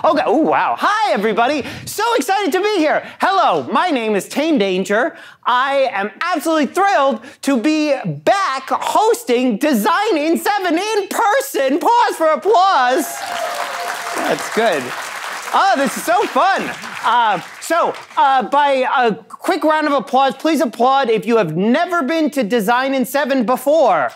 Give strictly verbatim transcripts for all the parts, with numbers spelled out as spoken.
Okay, oh wow. Hi everybody, so excited to be here. Hello, my name is Tane Danger. I am absolutely thrilled to be back hosting Design in seven in person. Pause for applause. That's good. Oh, this is so fun. Uh, so, uh, by a quick round of applause, please applaud if you have never been to Design in seven before.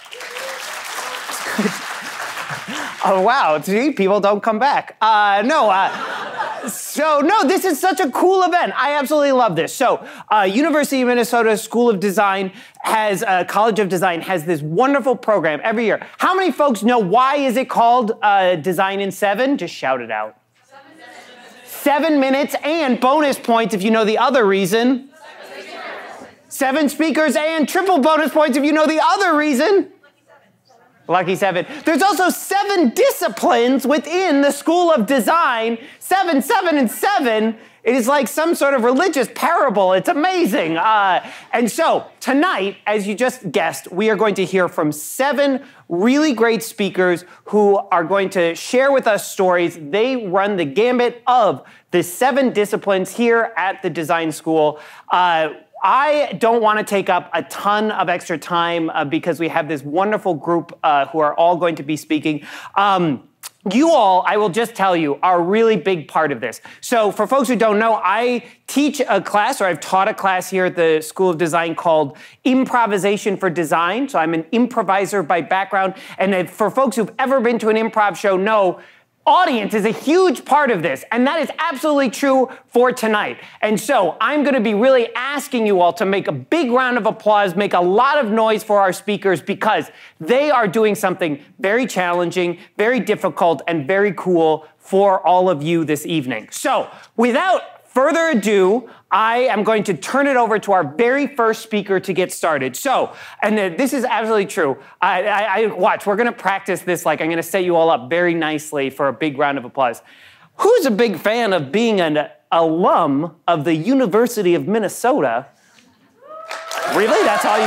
Oh, wow, see, people don't come back. Uh, no, uh, so, no, this is such a cool event. I absolutely love this. So, uh, University of Minnesota School of Design has, uh, College of Design has this wonderful program every year. How many folks know why is it called uh, Design in seven? Just shout it out. Seven minutes. Seven minutes and bonus points if you know the other reason. Seven speakers. Seven speakers and triple bonus points if you know the other reason. Lucky seven. There's also seven disciplines within the School of Design. Seven, seven, and seven. It is like some sort of religious parable. It's amazing. Uh, and so tonight, as you just guessed, we are going to hear from seven really great speakers who are going to share with us stories. They run the gambit of the seven disciplines here at the Design School. Uh, I don't want to take up a ton of extra time uh, because we have this wonderful group uh, who are all going to be speaking. Um, you all, I will just tell you, are a really big part of this. So for folks who don't know, I teach a class, or I've taught a class here at the School of Design called Improvisation for Design. So I'm an improviser by background. And if, for folks who've ever been to an improv show, know audience is a huge part of this, and that is absolutely true for tonight. And so I'm going to be really asking you all to make a big round of applause, make a lot of noise for our speakers, because they are doing something very challenging, very difficult, and very cool for all of you this evening. So without further ado, I am going to turn it over to our very first speaker to get started. So, and uh, this is absolutely true. I, I, I watch, we're gonna practice this, like I'm gonna set you all up very nicely for a big round of applause. Who's a big fan of being an alum of the University of Minnesota? Really, that's all you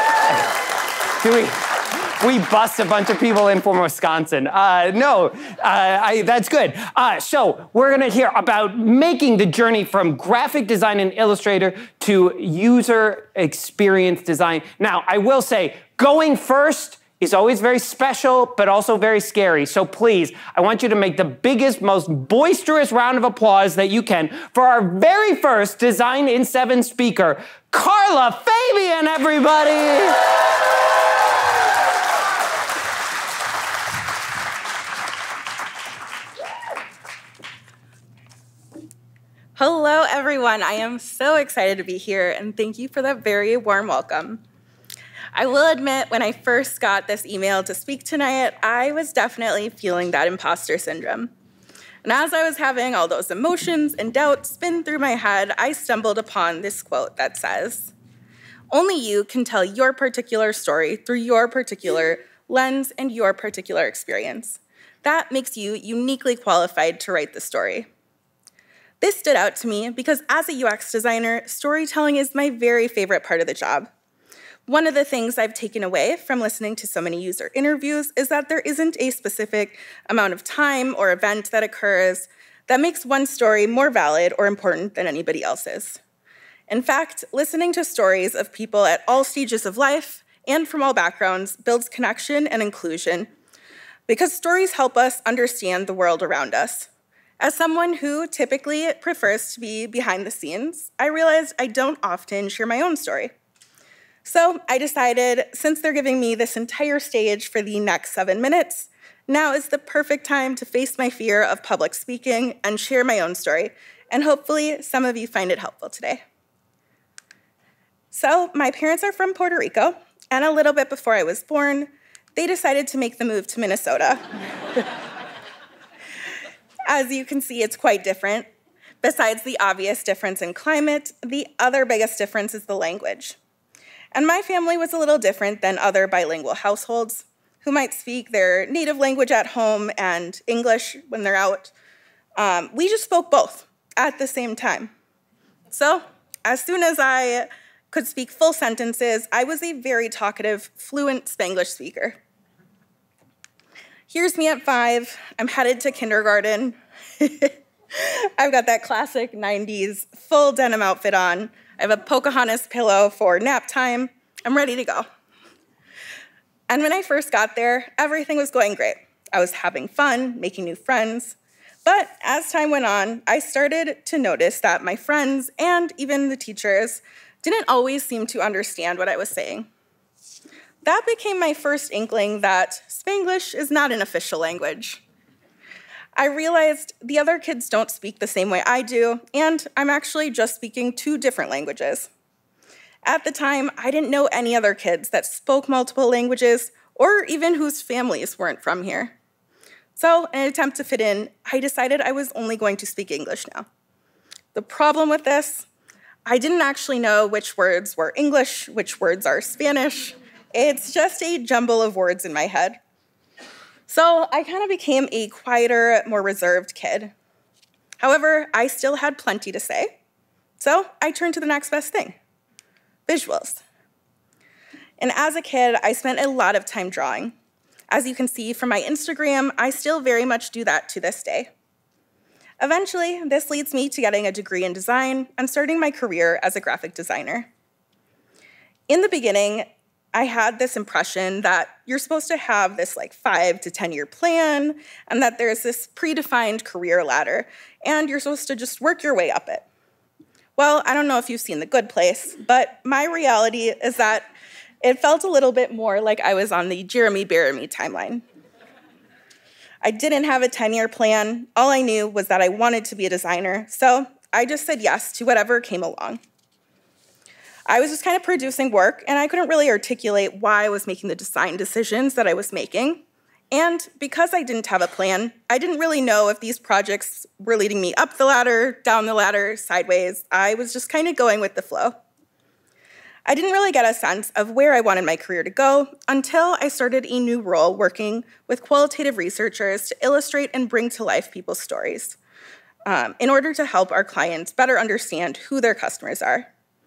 get? Do we? We bust a bunch of people in from Wisconsin. Uh, no, uh, I, that's good. Uh, so we're gonna hear about making the journey from graphic design in Illustrator to user experience design. Now, I will say, going first is always very special, but also very scary. So please, I want you to make the biggest, most boisterous round of applause that you can for our very first Design in seven speaker, Carla Fabian, everybody. Hello, everyone. I am so excited to be here, and thank you for that very warm welcome. I will admit, when I first got this email to speak tonight, I was definitely feeling that imposter syndrome. And as I was having all those emotions and doubts spin through my head, I stumbled upon this quote that says, "Only you can tell your particular story through your particular lens and your particular experience. That makes you uniquely qualified to write the story." This stood out to me because as a U X designer, storytelling is my very favorite part of the job. One of the things I've taken away from listening to so many user interviews is that there isn't a specific amount of time or event that occurs that makes one story more valid or important than anybody else's. In fact, listening to stories of people at all stages of life and from all backgrounds builds connection and inclusion, because stories help us understand the world around us. As someone who typically prefers to be behind the scenes, I realized I don't often share my own story. So I decided, since they're giving me this entire stage for the next seven minutes, now is the perfect time to face my fear of public speaking and share my own story, and hopefully some of you find it helpful today. So my parents are from Puerto Rico, and a little bit before I was born, they decided to make the move to Minnesota. As you can see, it's quite different. Besides the obvious difference in climate, the other biggest difference is the language. And my family was a little different than other bilingual households who might speak their native language at home and English when they're out. Um, we just spoke both at the same time. So as soon as I could speak full sentences, I was a very talkative, fluent Spanglish speaker. Here's me at five. I'm headed to kindergarten. I've got that classic nineties full denim outfit on. I have a Pocahontas pillow for nap time. I'm ready to go. And when I first got there, everything was going great. I was having fun, making new friends. But as time went on, I started to notice that my friends and even the teachers didn't always seem to understand what I was saying. That became my first inkling that Spanglish is not an official language. I realized the other kids don't speak the same way I do, and I'm actually just speaking two different languages. At the time, I didn't know any other kids that spoke multiple languages or even whose families weren't from here. So, in an attempt to fit in, I decided I was only going to speak English now. The problem with this, I didn't actually know which words were English, which words are Spanish. It's just a jumble of words in my head. So I kind of became a quieter, more reserved kid. However, I still had plenty to say. So I turned to the next best thing, visuals. And as a kid, I spent a lot of time drawing. As you can see from my Instagram, I still very much do that to this day. Eventually, this leads me to getting a degree in design and starting my career as a graphic designer. In the beginning, I had this impression that you're supposed to have this like five to ten year plan and that there's this predefined career ladder and you're supposed to just work your way up it. Well, I don't know if you've seen The Good Place, but my reality is that it felt a little bit more like I was on the Jeremy Bearimy timeline. I didn't have a ten year plan. All I knew was that I wanted to be a designer, so I just said yes to whatever came along. I was just kind of producing work, and I couldn't really articulate why I was making the design decisions that I was making. And because I didn't have a plan, I didn't really know if these projects were leading me up the ladder, down the ladder, sideways. I was just kind of going with the flow. I didn't really get a sense of where I wanted my career to go until I started a new role working with qualitative researchers to illustrate and bring to life people's stories um, in order to help our clients better understand who their customers are.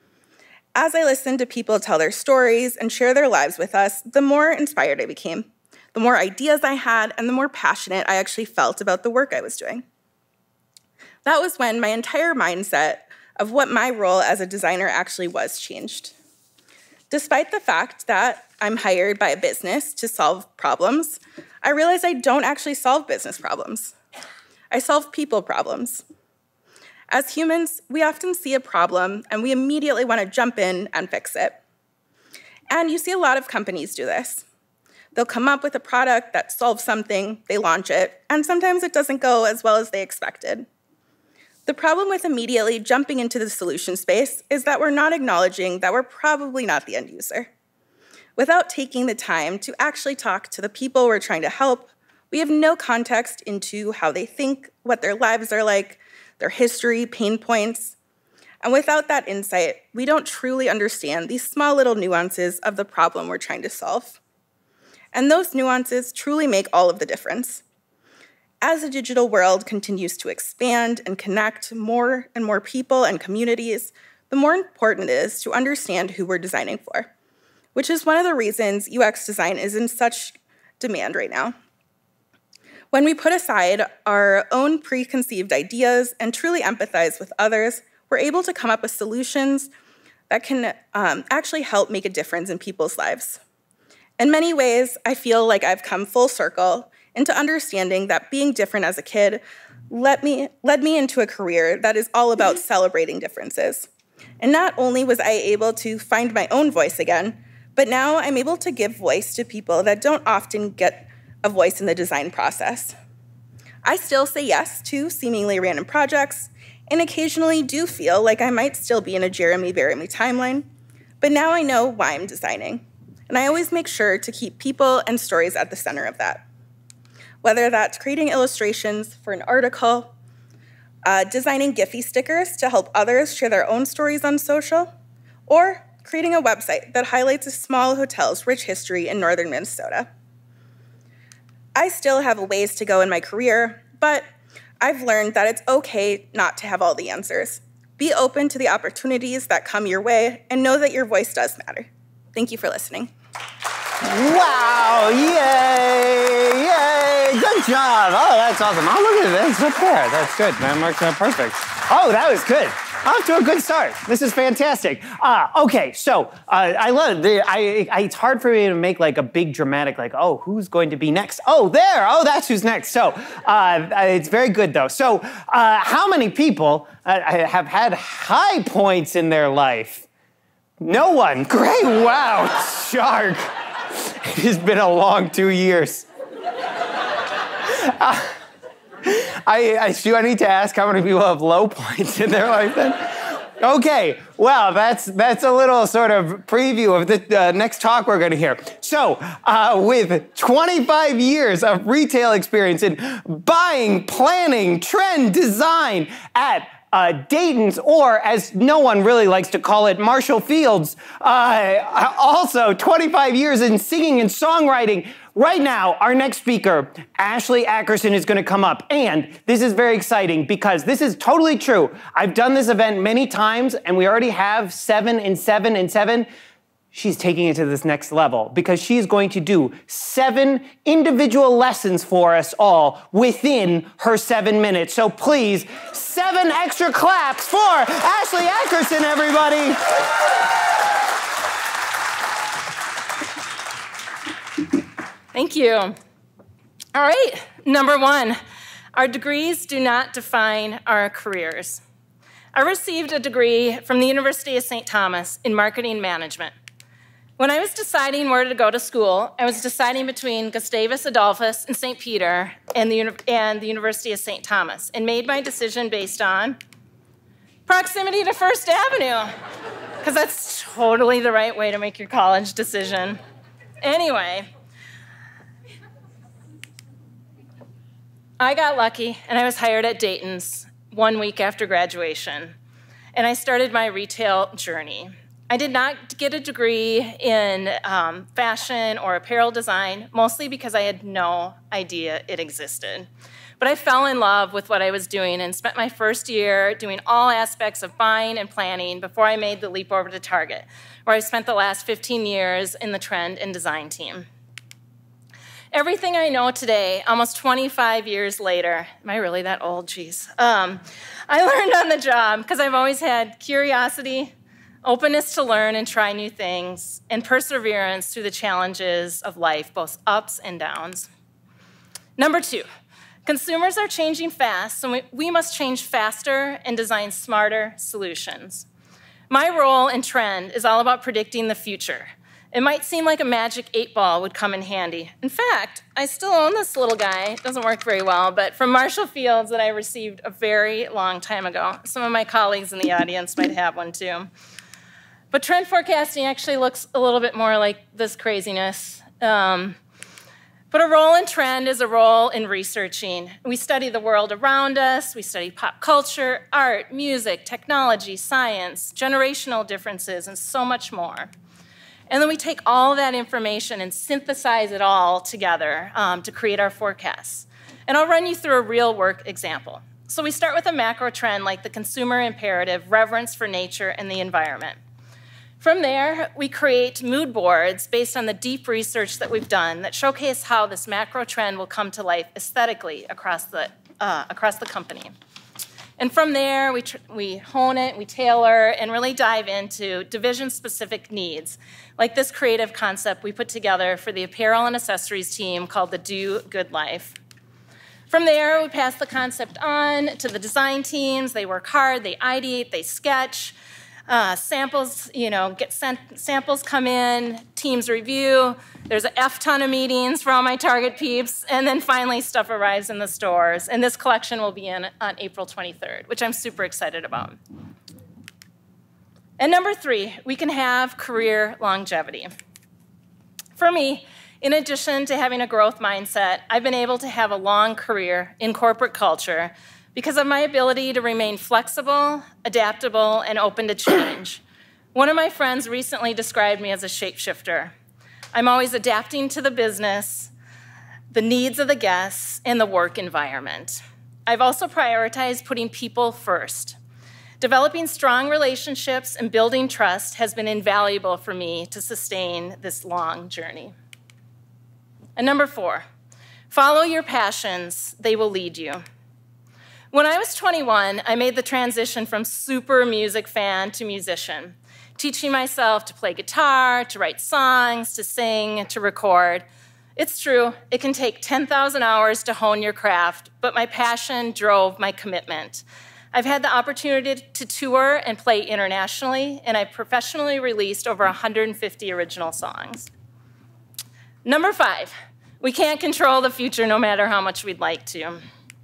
As I listened to people tell their stories and share their lives with us, the more inspired I became, the more ideas I had, and the more passionate I actually felt about the work I was doing. That was when my entire mindset of what my role as a designer actually was changed. Despite the fact that I'm hired by a business to solve problems, I realized I don't actually solve business problems. I solve people problems. As humans, we often see a problem and we immediately want to jump in and fix it. And you see a lot of companies do this. They'll come up with a product that solves something, they launch it, and sometimes it doesn't go as well as they expected. The problem with immediately jumping into the solution space is that we're not acknowledging that we're probably not the end user. Without taking the time to actually talk to the people we're trying to help, we have no context into how they think, what their lives are like, their history, pain points. And without that insight, we don't truly understand these small little nuances of the problem we're trying to solve. And those nuances truly make all of the difference. As the digital world continues to expand and connect more and more people and communities, the more important it is to understand who we're designing for, which is one of the reasons U X design is in such demand right now. When we put aside our own preconceived ideas and truly empathize with others, we're able to come up with solutions that can um, actually help make a difference in people's lives. In many ways, I feel like I've come full circle into understanding that being different as a kid led me, led me into a career that is all about celebrating differences. And not only was I able to find my own voice again, but now I'm able to give voice to people that don't often get a voice in the design process. I still say yes to seemingly random projects, and occasionally do feel like I might still be in a Jeremy Bearimy timeline, but now I know why I'm designing. And I always make sure to keep people and stories at the center of that. Whether that's creating illustrations for an article, uh, designing Giphy stickers to help others share their own stories on social, or creating a website that highlights a small hotel's rich history in northern Minnesota. I still have a ways to go in my career, but I've learned that it's okay not to have all the answers. Be open to the opportunities that come your way and know that your voice does matter. Thank you for listening. Wow, yay, yay, good Great job. Oh, that's awesome. Oh, look at this. Up there. That's good. That marks that perfect. Oh, that was good. Off to a good start. This is fantastic. Uh, okay, so uh, I love it. I, I, it's hard for me to make like a big dramatic, like, oh, who's going to be next? Oh, there. Oh, that's who's next. So uh, it's very good, though. So uh, how many people uh, have had high points in their life? No one. Great. Wow. Shark. It's been a long two years. Uh, I, I, do I need to ask how many people have low points in their life then? Okay, well, that's, that's a little sort of preview of the uh, next talk we're gonna hear. So, uh, with twenty-five years of retail experience in buying, planning, trend, design at Uh, Dayton's, or as no one really likes to call it, Marshall Fields. Uh, also, twenty-five years in singing and songwriting. Right now, our next speaker, Ashley Ackerson, is going to come up. And this is very exciting because this is totally true. I've done this event many times, and we already have seven and seven and seven. She's taking it to this next level because she's going to do seven individual lessons for us all within her seven minutes. So please, seven extra claps for Ashley Ackerson, everybody. Thank you. All right, number one, our degrees do not define our careers. I received a degree from the University of Saint Thomas in marketing management. When I was deciding where to go to school, I was deciding between Gustavus Adolphus and Saint Peter and the, and the University of Saint Thomas, and made my decision based on proximity to First Avenue, because that's totally the right way to make your college decision. Anyway, I got lucky, and I was hired at Dayton's one week after graduation, and I started my retail journey. I did not get a degree in um, fashion or apparel design, mostly because I had no idea it existed. But I fell in love with what I was doing and spent my first year doing all aspects of buying and planning before I made the leap over to Target, where I've spent the last fifteen years in the trend and design team. Everything I know today, almost twenty-five years later, am I really that old? Jeez. Um, I learned on the job because I've always had curiosity, openness to learn and try new things, and perseverance through the challenges of life, both ups and downs. Number two, consumers are changing fast, so we, we must change faster and design smarter solutions. My role in Trend is all about predicting the future. It might seem like a magic eight ball would come in handy. In fact, I still own this little guy. It doesn't work very well, but from Marshall Fields that I received a very long time ago. Some of my colleagues in the audience might have one too. But trend forecasting actually looks a little bit more like this craziness. Um, but a role in trend is a role in researching. We study the world around us. We study pop culture, art, music, technology, science, generational differences, and so much more. And then we take all that information and synthesize it all together um, to create our forecasts. And I'll run you through a real work example. So we start with a macro trend like the consumer imperative, reverence for nature and the environment. From there, we create mood boards based on the deep research that we've done that showcase how this macro trend will come to life aesthetically across the, uh, across the company. And from there, we, tr we hone it, we tailor, and really dive into division-specific needs, like this creative concept we put together for the apparel and accessories team called the Do Good Life. From there, we pass the concept on to the design teams. They work hard, they ideate, they sketch. Uh, samples, you know, get sent, samples come in, teams review, there's a F ton of meetings for all my Target peeps, and then finally stuff arrives in the stores. And this collection will be in on April twenty-third, which I'm super excited about. And number three, we can have career longevity. For me, in addition to having a growth mindset, I've been able to have a long career in corporate culture because of my ability to remain flexible, adaptable, and open to change. One of my friends recently described me as a shapeshifter. I'm always adapting to the business, the needs of the guests, and the work environment. I've also prioritized putting people first. Developing strong relationships and building trust has been invaluable for me to sustain this long journey. And number four, Follow your passions, they will lead you. When I was twenty-one, I made the transition from super music fan to musician, teaching myself to play guitar, to write songs, to sing, to record. It's true, it can take ten thousand hours to hone your craft, but my passion drove my commitment. I've had the opportunity to tour and play internationally, and I've professionally released over one hundred fifty original songs. Number five, we can't control the future no matter how much we'd like to.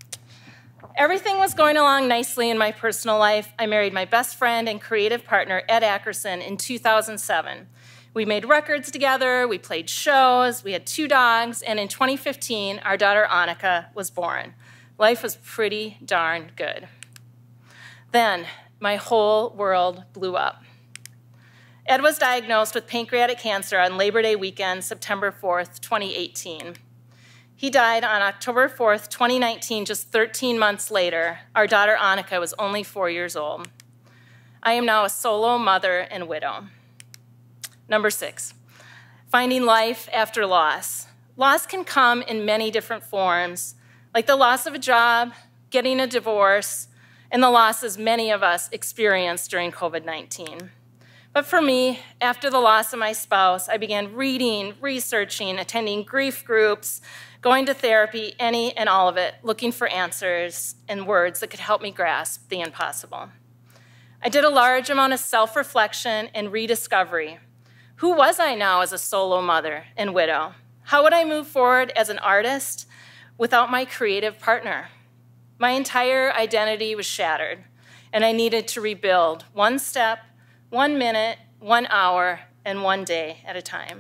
Everything was going along nicely in my personal life. I married my best friend and creative partner, Ed Ackerson, in two thousand seven. We made records together, we played shows, we had two dogs, and in twenty fifteen, our daughter Annika was born. Life was pretty darn good. Then, my whole world blew up. Ed was diagnosed with pancreatic cancer on Labor Day weekend, September fourth, twenty eighteen. He died on October fourth, twenty nineteen, just thirteen months later. Our daughter Annika was only four years old. I am now a solo mother and widow. Number six, finding life after loss. Loss can come in many different forms, like the loss of a job, getting a divorce, and the losses many of us experienced during COVID nineteen. But for me, after the loss of my spouse, I began reading, researching, attending grief groups, going to therapy, any and all of it, looking for answers and words that could help me grasp the impossible. I did a large amount of self-reflection and rediscovery. Who was I now as a solo mother and widow? How would I move forward as an artist without my creative partner? My entire identity was shattered, and I needed to rebuild one step, one minute, one hour, and one day at a time.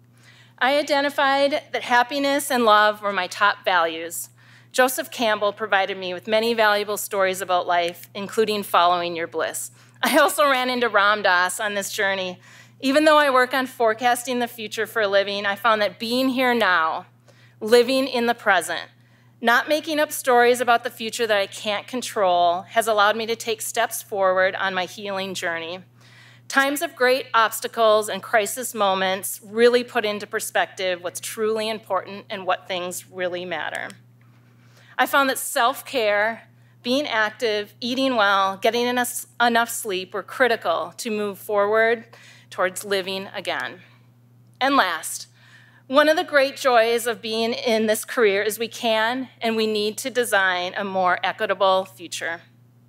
I identified that happiness and love were my top values. Joseph Campbell provided me with many valuable stories about life, including following your bliss. I also ran into Ram Dass on this journey. Even though I work on forecasting the future for a living, I found that being here now, living in the present, not making up stories about the future that I can't control, has allowed me to take steps forward on my healing journey. Times of great obstacles and crisis moments really put into perspective what's truly important and what things really matter. I found that self-care, being active, eating well, getting enough, enough sleep were critical to move forward towards living again. And last, one of the great joys of being in this career is we can and we need to design a more equitable future.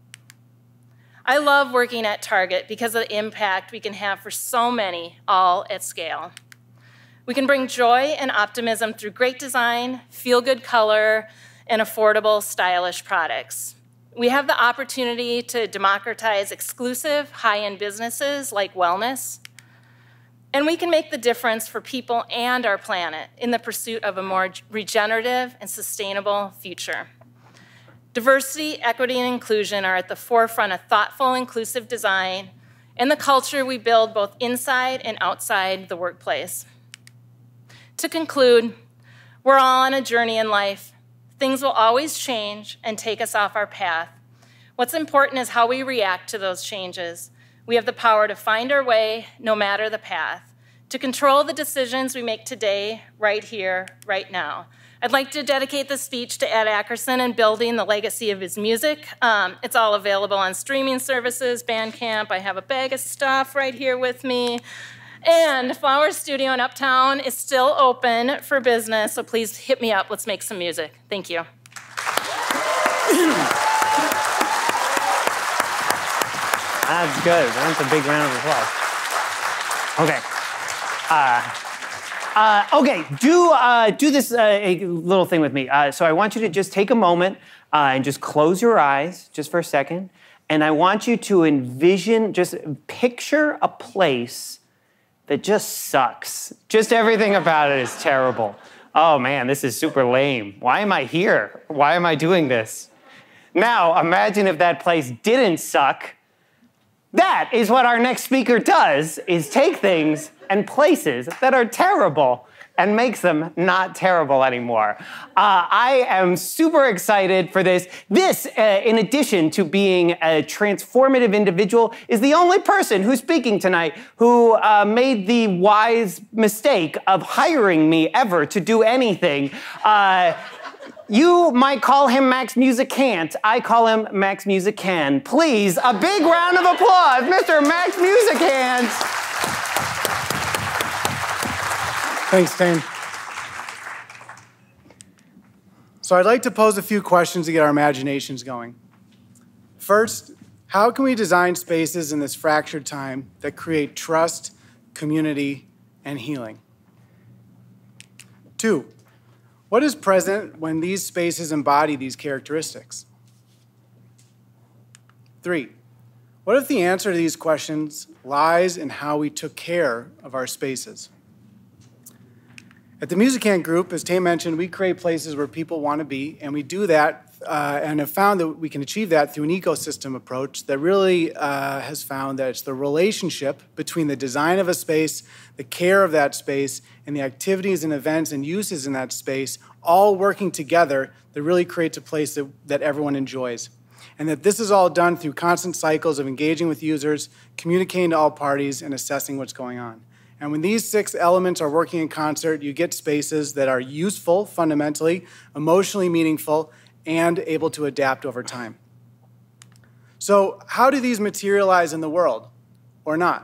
I love working at Target because of the impact we can have for so many, all at scale. We can bring joy and optimism through great design, feel-good color, and affordable, stylish products. We have the opportunity to democratize exclusive, high-end businesses like wellness, and we can make the difference for people and our planet in the pursuit of a more regenerative and sustainable future. Diversity, equity, and inclusion are at the forefront of thoughtful, inclusive design and the culture we build both inside and outside the workplace. To conclude, we're all on a journey in life. Things will always change and take us off our path. What's important is how we react to those changes. We have the power to find our way no matter the path, to control the decisions we make today, right here, right now. I'd like to dedicate this speech to Ed Ackerson and building the legacy of his music. Um, it's all available on streaming services, Bandcamp. I have a bag of stuff right here with me. And Flower Studio in Uptown is still open for business, so please hit me up. Let's make some music. Thank you. That's good. That's a big round of applause. Okay. Uh, Uh, okay, do, uh, do this uh, a little thing with me. Uh, so I want you to just take a moment uh, and just close your eyes just for a second. And I want you to envision, just picture a place that just sucks. Just everything about it is terrible. Oh man, this is super lame. Why am I here? Why am I doing this? Now, imagine if that place didn't suck. That is what our next speaker does, is take things and places that are terrible and makes them not terrible anymore. Uh, I am super excited for this. This, uh, in addition to being a transformative individual, is the only person who's speaking tonight who uh, made the wise mistake of hiring me ever to do anything. Uh, You might call him Max Musicant. I call him Max Musican. Please, a big round of applause, Mister Max Musicant. Thanks, Tane. So I'd like to pose a few questions to get our imaginations going. First, how can we design spaces in this fractured time that create trust, community, and healing? Two, what is present when these spaces embody these characteristics? Three, what if the answer to these questions lies in how we took care of our spaces? At the Musicant Group, as Tay mentioned, we create places where people want to be, and we do that uh, and have found that we can achieve that through an ecosystem approach that really uh, has found that it's the relationship between the design of a space, the care of that space, and the activities and events and uses in that space all working together that really creates a place that, that everyone enjoys. And that this is all done through constant cycles of engaging with users, communicating to all parties, and assessing what's going on. And when these six elements are working in concert, you get spaces that are useful, fundamentally, emotionally meaningful, and able to adapt over time. So how do these materialize in the world, or not?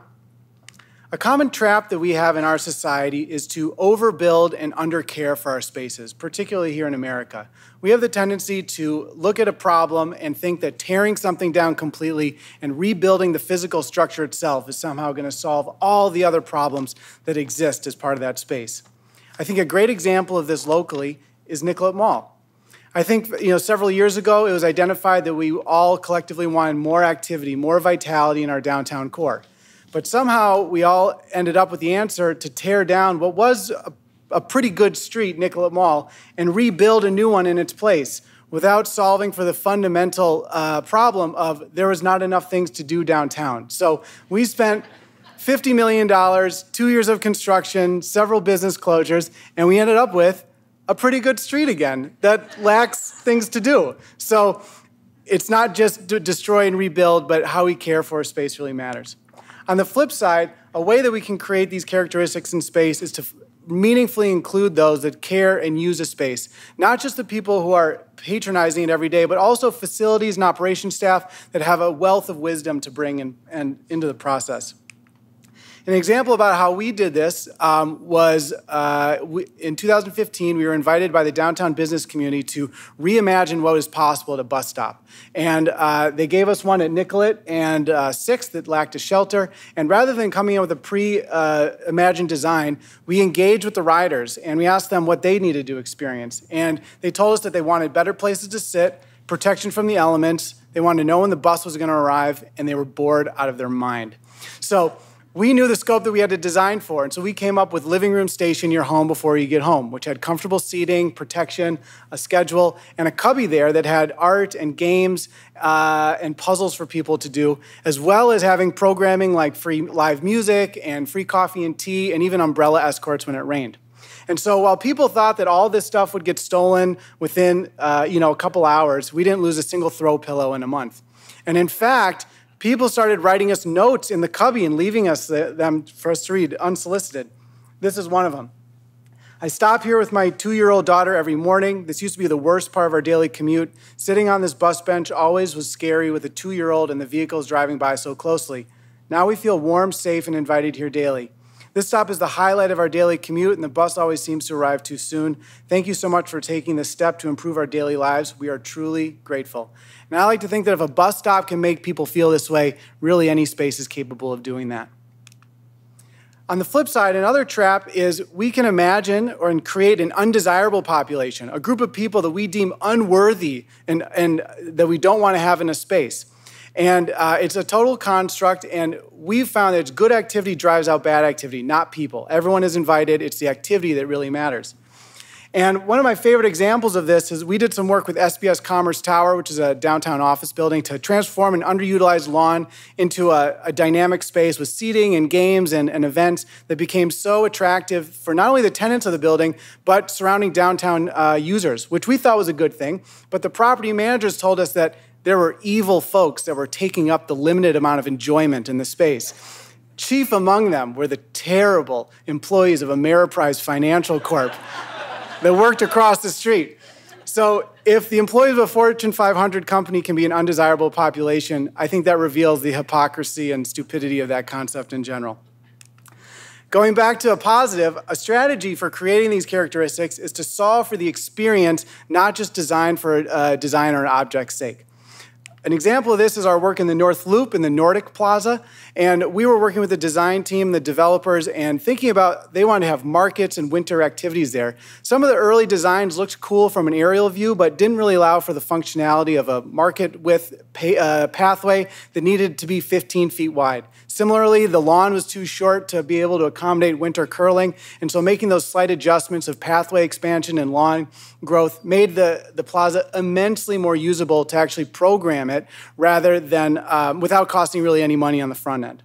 A common trap that we have in our society is to overbuild and undercare for our spaces, particularly here in America. We have the tendency to look at a problem and think that tearing something down completely and rebuilding the physical structure itself is somehow going to solve all the other problems that exist as part of that space. I think a great example of this locally is Nicollet Mall. I think you know, several years ago, it was identified that we all collectively wanted more activity, more vitality in our downtown core. But somehow we all ended up with the answer to tear down what was a, a pretty good street, Nicollet Mall, and rebuild a new one in its place without solving for the fundamental uh, problem of there was not enough things to do downtown. So we spent fifty million dollars, two years of construction, several business closures, and we ended up with a pretty good street again that lacks things to do. So it's not just to destroy and rebuild, but how we care for a space really matters. On the flip side, a way that we can create these characteristics in space is to meaningfully include those that care and use a space. Not just the people who are patronizing it every day, but also facilities and operation staff that have a wealth of wisdom to bring in, and into the process. An example about how we did this um, was uh, we, in two thousand fifteen, we were invited by the downtown business community to reimagine what was possible at a bus stop. And uh, they gave us one at Nicollet and uh, six that lacked a shelter. And rather than coming up with a pre-imagined uh, design, we engaged with the riders and we asked them what they needed to experience. And they told us that they wanted better places to sit, protection from the elements, they wanted to know when the bus was going to arrive, and they were bored out of their mind. So we knew the scope that we had to design for, and so we came up with living room station your home before you get home, which had comfortable seating, protection, a schedule, and a cubby there that had art and games uh, and puzzles for people to do, as well as having programming like free live music and free coffee and tea, and even umbrella escorts when it rained. And so while people thought that all this stuff would get stolen within uh, you know, a couple hours, we didn't lose a single throw pillow in a month. And in fact, people started writing us notes in the cubby and leaving us the, them for us to read unsolicited. This is one of them. I stop here with my two-year-old daughter every morning. This used to be the worst part of our daily commute. Sitting on this bus bench always was scary with a two-year-old and the vehicles driving by so closely. Now we feel warm, safe, and invited here daily. This stop is the highlight of our daily commute, and the bus always seems to arrive too soon. Thank you so much for taking this step to improve our daily lives. We are truly grateful. And I like to think that if a bus stop can make people feel this way, really any space is capable of doing that. On the flip side, another trap is we can imagine or create an undesirable population, a group of people that we deem unworthy and, and that we don't want to have in a space. And uh, it's a total construct, and we've found that good activity drives out bad activity, not people. Everyone is invited. It's the activity that really matters. And one of my favorite examples of this is we did some work with S B S Commerce Tower, which is a downtown office building, to transform an underutilized lawn into a, a dynamic space with seating and games and, and events that became so attractive for not only the tenants of the building, but surrounding downtown uh, users, which we thought was a good thing. But the property managers told us that there were evil folks that were taking up the limited amount of enjoyment in the space. Chief among them were the terrible employees of Ameriprise Financial Corp that worked across the street. So if the employees of a Fortune five hundred company can be an undesirable population, I think that reveals the hypocrisy and stupidity of that concept in general. Going back to a positive, a strategy for creating these characteristics is to solve for the experience, not just design for a design or an object's sake. An example of this is our work in the North Loop in the Nordic Plaza. And we were working with the design team, the developers, and thinking about they wanted to have markets and winter activities there. Some of the early designs looked cool from an aerial view, but didn't really allow for the functionality of a market with pay, uh, pathway that needed to be fifteen feet wide. Similarly, the lawn was too short to be able to accommodate winter curling, and so making those slight adjustments of pathway expansion and lawn growth made the, the plaza immensely more usable to actually program it rather than um, without costing really any money on the front end.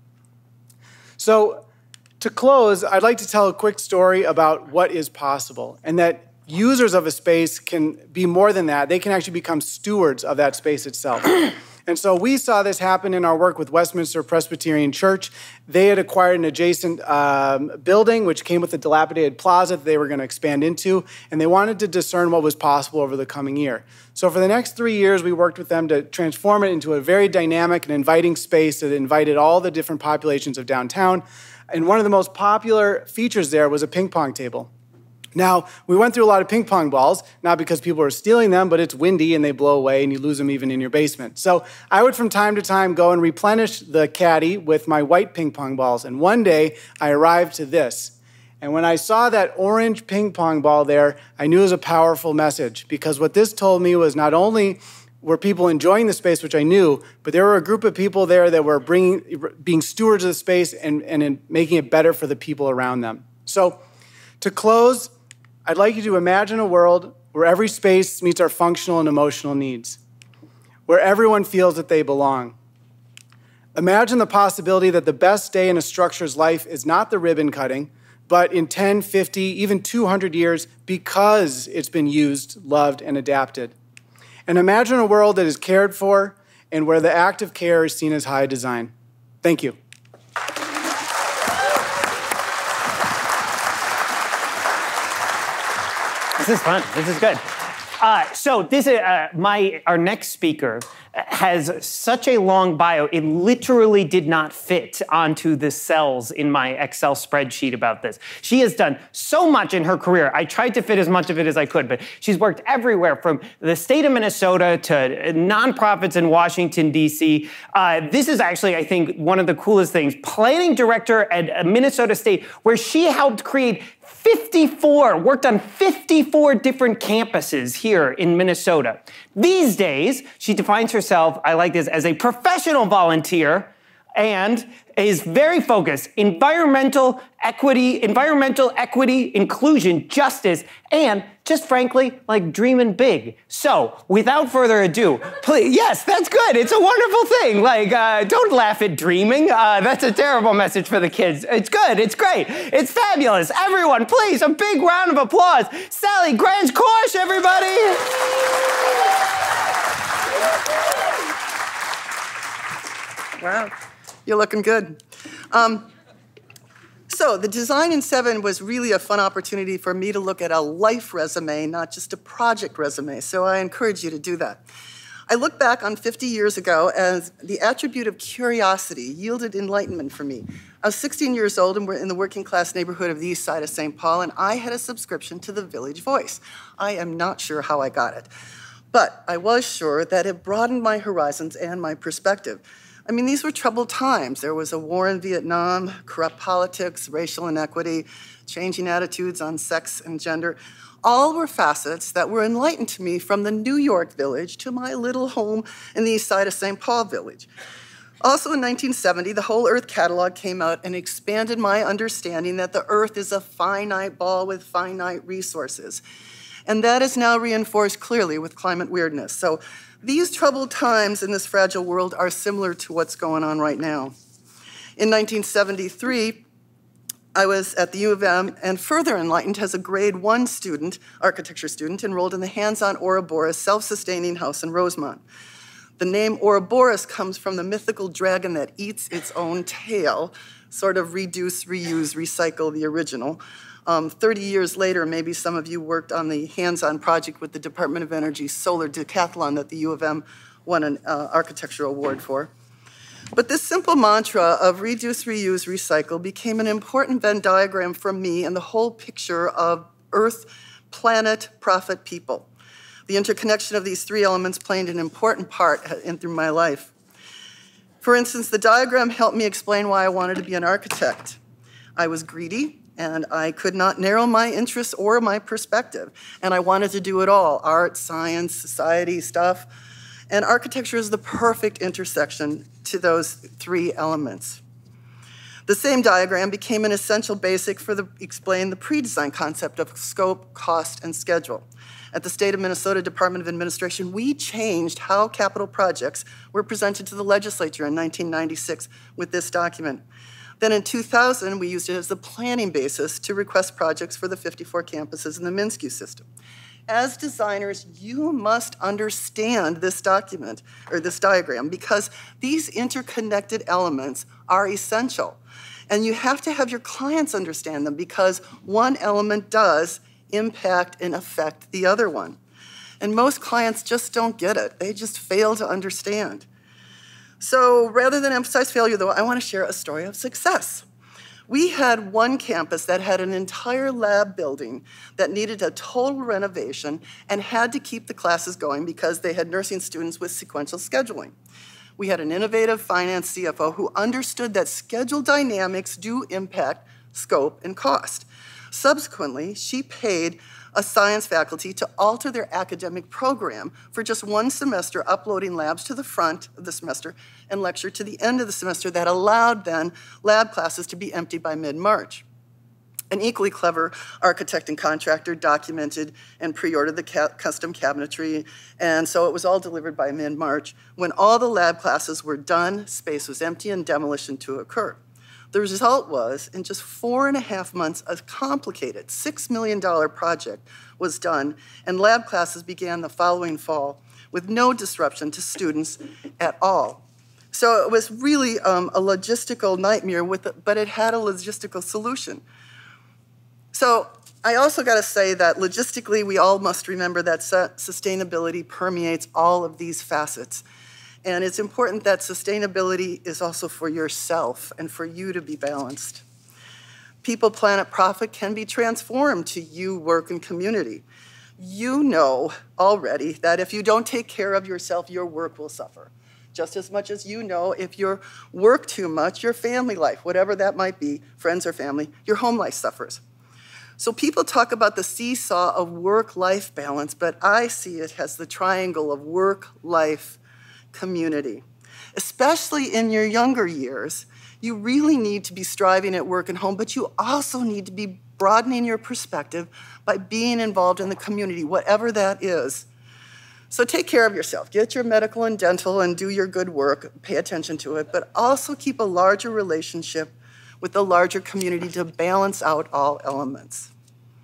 So to close, I'd like to tell a quick story about what is possible and that users of a space can be more than that. They can actually become stewards of that space itself. And so we saw this happen in our work with Westminster Presbyterian Church. They had acquired an adjacent um, building, which came with a dilapidated plaza that they were going to expand into, and they wanted to discern what was possible over the coming year. So for the next three years, we worked with them to transform it into a very dynamic and inviting space that invited all the different populations of downtown. And one of the most popular features there was a ping pong table. Now, we went through a lot of ping pong balls, not because people are stealing them, but it's windy and they blow away and you lose them even in your basement. So I would from time to time go and replenish the caddy with my white ping pong balls. And one day I arrived to this. And when I saw that orange ping pong ball there, I knew it was a powerful message, because what this told me was not only were people enjoying the space, which I knew, but there were a group of people there that were bringing, being stewards of the space and, and making it better for the people around them. So to close, I'd like you to imagine a world where every space meets our functional and emotional needs, where everyone feels that they belong. Imagine the possibility that the best day in a structure's life is not the ribbon cutting, but in ten, fifty, even two hundred years, because it's been used, loved, and adapted. And imagine a world that is cared for and where the act of care is seen as high design. Thank you. This is fun. This is good. Uh, so this is uh, my our next speaker has such a long bio. It literally did not fit onto the cells in my Excel spreadsheet about this. She has done so much in her career. I tried to fit as much of it as I could, but she's worked everywhere from the state of Minnesota to nonprofits in Washington, D C. Uh, this is actually, I think, one of the coolest things. Planning director at Minnesota State, where she helped create fifty-four, worked on fifty-four different campuses here in Minnesota. These days, she defines herself, I like this, as a professional volunteer and is very focused, environmental equity, environmental equity, inclusion, justice, and just frankly, like dreaming big. So, without further ado, please, yes, that's good. It's a wonderful thing. Like, uh, don't laugh at dreaming. Uh, that's a terrible message for the kids. It's good. It's great. It's fabulous. Everyone, please, a big round of applause. Sally Grange-Korsh, everybody. Wow, you're looking good. Um, so the Design in Seven was really a fun opportunity for me to look at a life resume, not just a project resume, so I encourage you to do that. I look back on fifty years ago as the attribute of curiosity yielded enlightenment for me. I was sixteen years old and we're in the working class neighborhood of the east side of Saint Paul, and I had a subscription to the Village Voice. I am not sure how I got it, but I was sure that it broadened my horizons and my perspective. I mean, these were troubled times. There was a war in Vietnam, corrupt politics, racial inequity, changing attitudes on sex and gender. All were facets that were enlightened to me from the New York Village to my little home in the east side of Saint Paul Village. Also in nineteen seventy, the Whole Earth Catalog came out and expanded my understanding that the Earth is a finite ball with finite resources. And that is now reinforced clearly with climate weirdness. So these troubled times in this fragile world are similar to what's going on right now. In nineteen seventy-three, I was at the U of M and further enlightened as a grade one student, architecture student, enrolled in the hands-on Ouroboros self-sustaining house in Rosemont. The name Ouroboros comes from the mythical dragon that eats its own tail, sort of reduce, reuse, recycle the original. Um, thirty years later, maybe some of you worked on the hands-on project with the Department of Energy Solar Decathlon that the U of M won an uh, architecture award for. But this simple mantra of reduce, reuse, recycle became an important Venn diagram for me and the whole picture of Earth, planet, profit, people. The interconnection of these three elements played an important part in through my life. For instance, the diagram helped me explain why I wanted to be an architect. I was greedy, and I could not narrow my interests or my perspective. And I wanted to do it all, art, science, society stuff. And architecture is the perfect intersection to those three elements. The same diagram became an essential basic for the explain the pre-design concept of scope, cost, and schedule. At the State of Minnesota Department of Administration, we changed how capital projects were presented to the legislature in nineteen ninety-six with this document. Then in two thousand, we used it as the planning basis to request projects for the fifty-four campuses in the MnSCU system. As designers, you must understand this document, or this diagram, because these interconnected elements are essential. And you have to have your clients understand them because one element does impact and affect the other one. And most clients just don't get it. They just fail to understand. So rather than emphasize failure, though, I want to share a story of success. We had one campus that had an entire lab building that needed a total renovation and had to keep the classes going because they had nursing students with sequential scheduling. We had an innovative finance C F O who understood that schedule dynamics do impact scope and cost. Subsequently, she paid a science faculty to alter their academic program for just one semester, uploading labs to the front of the semester and lecture to the end of the semester that allowed then lab classes to be empty by mid-March. An equally clever architect and contractor documented and pre-ordered the ca custom cabinetry, and so it was all delivered by mid-March. When all the lab classes were done, space was empty and demolition to occur. The result was, in just four and a half months, a complicated six million dollar project was done, and lab classes began the following fall with no disruption to students at all. So it was really um, a logistical nightmare, with it, but it had a logistical solution. So I also got to say that logistically, we all must remember that sustainability permeates all of these facets. And it's important that sustainability is also for yourself and for you to be balanced. People, planet, profit can be transformed to you, work, and community. You know already that if you don't take care of yourself, your work will suffer. Just as much as you know if you work too much, your family life, whatever that might be, friends or family, your home life suffers. So people talk about the seesaw of work-life balance, but I see it as the triangle of work, life, community. Especially in your younger years, you really need to be striving at work and home, but you also need to be broadening your perspective by being involved in the community, whatever that is. So take care of yourself. Get your medical and dental and do your good work. Pay attention to it, but also keep a larger relationship with the larger community to balance out all elements.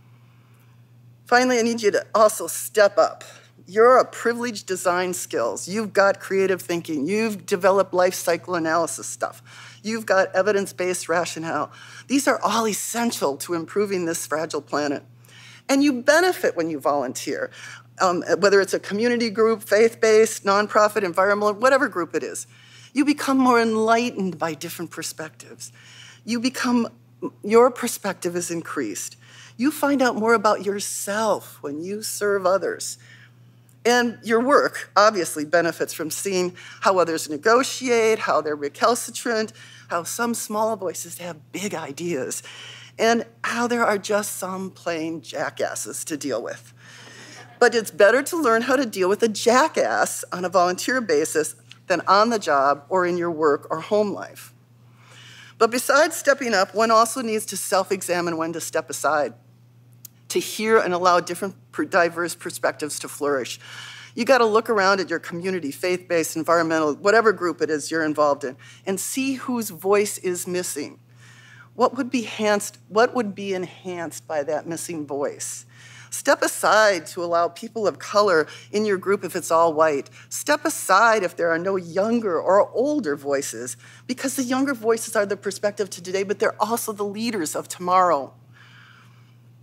Finally, I need you to also step up. You're a privileged design skills. You've got creative thinking. You've developed life cycle analysis stuff. You've got evidence-based rationale. These are all essential to improving this fragile planet. And you benefit when you volunteer, um, whether it's a community group, faith-based, nonprofit, environmental, whatever group it is. You become more enlightened by different perspectives. You become, your perspective is increased. You find out more about yourself when you serve others. And your work obviously benefits from seeing how others negotiate, how they're recalcitrant, how some small voices have big ideas, and how there are just some plain jackasses to deal with. But it's better to learn how to deal with a jackass on a volunteer basis than on the job or in your work or home life. But besides stepping up, one also needs to self-examine when to step aside, to hear and allow different diverse perspectives to flourish. You got to look around at your community, faith-based, environmental, whatever group it is you're involved in, and see whose voice is missing. What would be enhanced, what would be enhanced by that missing voice? Step aside to allow people of color in your group if it's all white. Step aside if there are no younger or older voices, because the younger voices are the perspective to today, but they're also the leaders of tomorrow.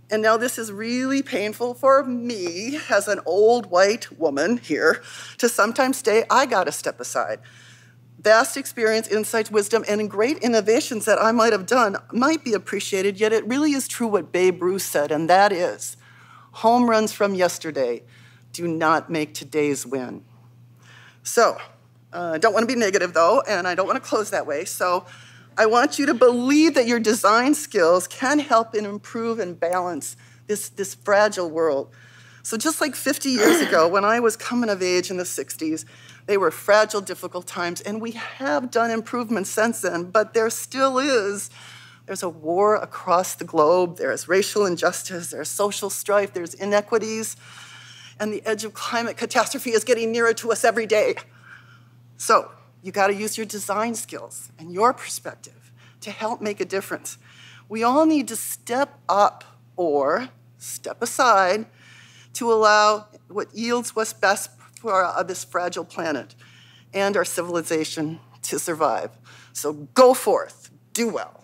And now this is really painful for me as an old white woman here to sometimes say, I gotta step aside. Vast experience, insights, wisdom, and great innovations that I might have done might be appreciated, yet it really is true what Babe Ruth said, and that is, home runs from yesterday do not make today's win. So, I uh, don't want to be negative though, and I don't want to close that way, so I want you to believe that your design skills can help and improve and balance this, this fragile world. So just like fifty years ago, when I was coming of age in the sixties, they were fragile, difficult times, and we have done improvements since then, but there still is, there's a war across the globe, there's racial injustice, there's social strife, there's inequities, and the edge of climate catastrophe is getting nearer to us every day. So, you gotta use your design skills and your perspective to help make a difference. We all need to step up or step aside to allow what yields what's best for uh, this fragile planet and our civilization to survive. So go forth, do well.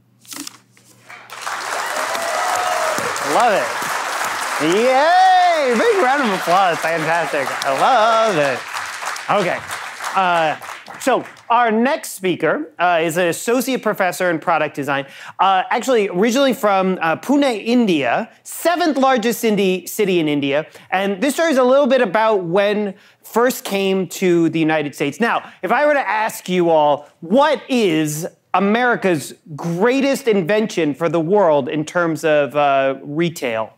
Love it. Yay! Big round of applause, fantastic. I love it. Okay. Uh, So our next speaker uh, is an associate professor in product design, uh, actually originally from uh, Pune, India, seventh largest city, city in India. And this story is a little bit about when first came to the United States. Now, if I were to ask you all, what is America's greatest invention for the world in terms of uh, retail?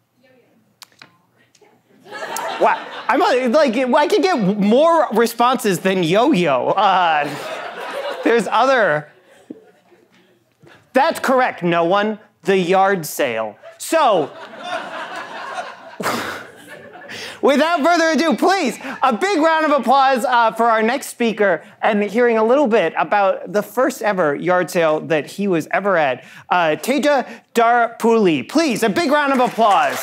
Wow. I'm like, I can get more responses than yo-yo. Uh, there's other. That's correct, no one. The yard sale. So, without further ado, please, a big round of applause uh, for our next speaker and hearing a little bit about the first ever yard sale that he was ever at. Uh, Teja Darpuli. Please, a big round of applause.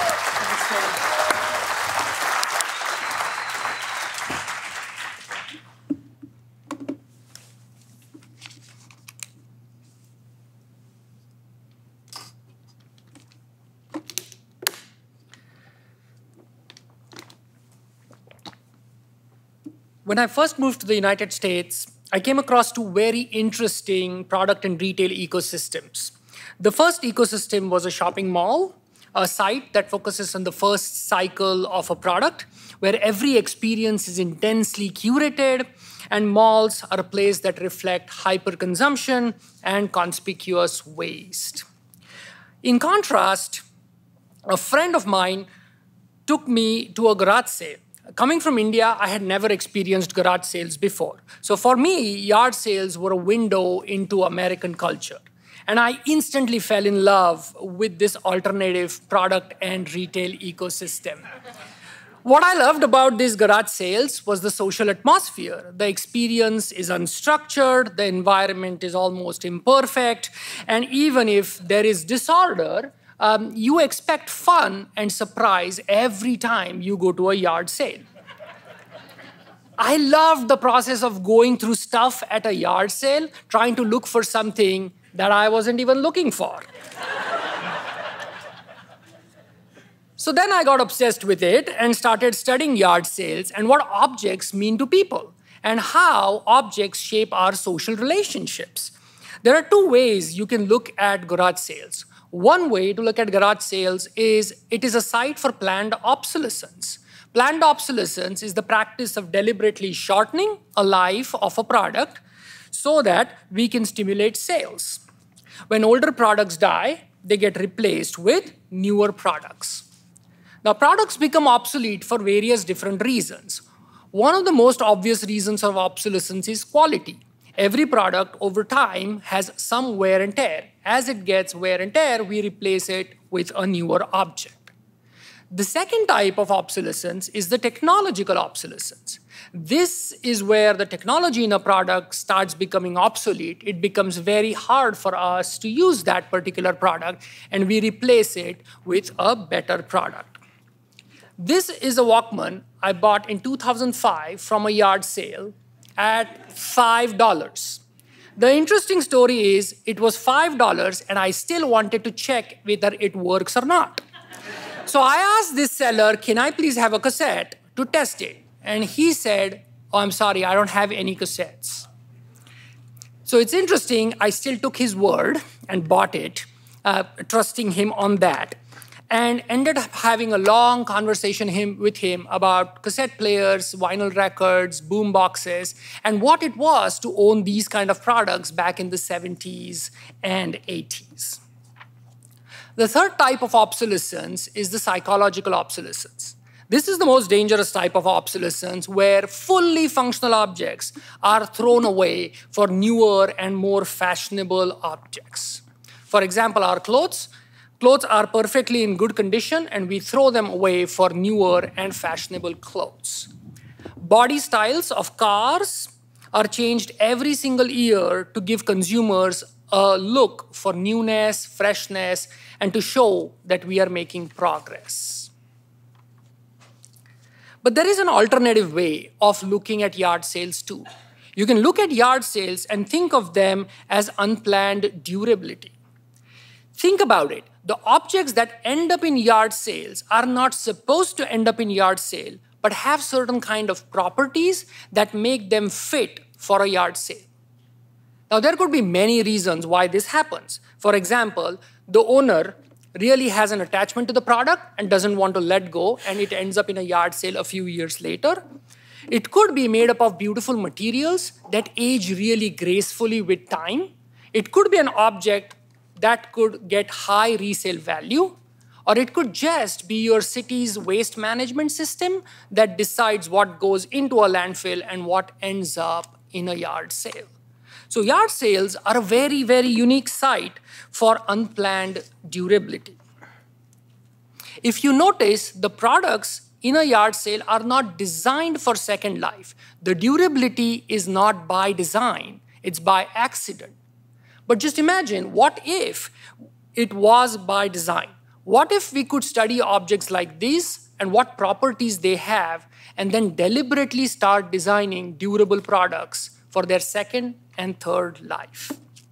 When I first moved to the United States, I came across two very interesting product and retail ecosystems. The first ecosystem was a shopping mall, a site that focuses on the first cycle of a product, where every experience is intensely curated, and malls are a place that reflect hyperconsumption and conspicuous waste. In contrast, a friend of mine took me to a garage sale. Coming from India, I had never experienced garage sales before. So for me, yard sales were a window into American culture. And I instantly fell in love with this alternative product and retail ecosystem. What I loved about these garage sales was the social atmosphere. The experience is unstructured, the environment is almost imperfect, and even if there is disorder, Um, you expect fun and surprise every time you go to a yard sale. I loved the process of going through stuff at a yard sale, trying to look for something that I wasn't even looking for. So then I got obsessed with it and started studying yard sales and what objects mean to people and how objects shape our social relationships. There are two ways you can look at garage sales. One way to look at garage sales is it is a site for planned obsolescence. Planned obsolescence is the practice of deliberately shortening a life of a product so that we can stimulate sales. When older products die, they get replaced with newer products. Now, products become obsolete for various different reasons. One of the most obvious reasons of obsolescence is quality. Every product over time has some wear and tear. As it gets wear and tear, we replace it with a newer object. The second type of obsolescence is the technological obsolescence. This is where the technology in a product starts becoming obsolete. It becomes very hard for us to use that particular product, and we replace it with a better product. This is a Walkman I bought in two thousand five from a yard sale at five dollars. The interesting story is it was five dollars and I still wanted to check whether it works or not. So I asked this seller, can I please have a cassette to test it? And he said, oh, I'm sorry, I don't have any cassettes. So it's interesting, I still took his word and bought it, uh, trusting him on that, and ended up having a long conversation him, with him about cassette players, vinyl records, boom boxes, and what it was to own these kind of products back in the seventies and eighties. The third type of obsolescence is the psychological obsolescence. This is the most dangerous type of obsolescence where fully functional objects are thrown away for newer and more fashionable objects. For example, our clothes. Clothes are perfectly in good condition and we throw them away for newer and fashionable clothes. Body styles of cars are changed every single year to give consumers a look for newness, freshness, and to show that we are making progress. But there is an alternative way of looking at yard sales too. You can look at yard sales and think of them as unplanned durability. Think about it. The objects that end up in yard sales are not supposed to end up in yard sale, but have certain kind of properties that make them fit for a yard sale. Now, there could be many reasons why this happens. For example, the owner really has an attachment to the product and doesn't want to let go, and it ends up in a yard sale a few years later. It could be made up of beautiful materials that age really gracefully with time. It could be an object that could get high resale value, or it could just be your city's waste management system that decides what goes into a landfill and what ends up in a yard sale. So yard sales are a very, very unique site for unplanned durability. If you notice, the products in a yard sale are not designed for second life. The durability is not by design, it's by accident. But just imagine, what if it was by design? What if we could study objects like these and what properties they have, and then deliberately start designing durable products for their second and third life?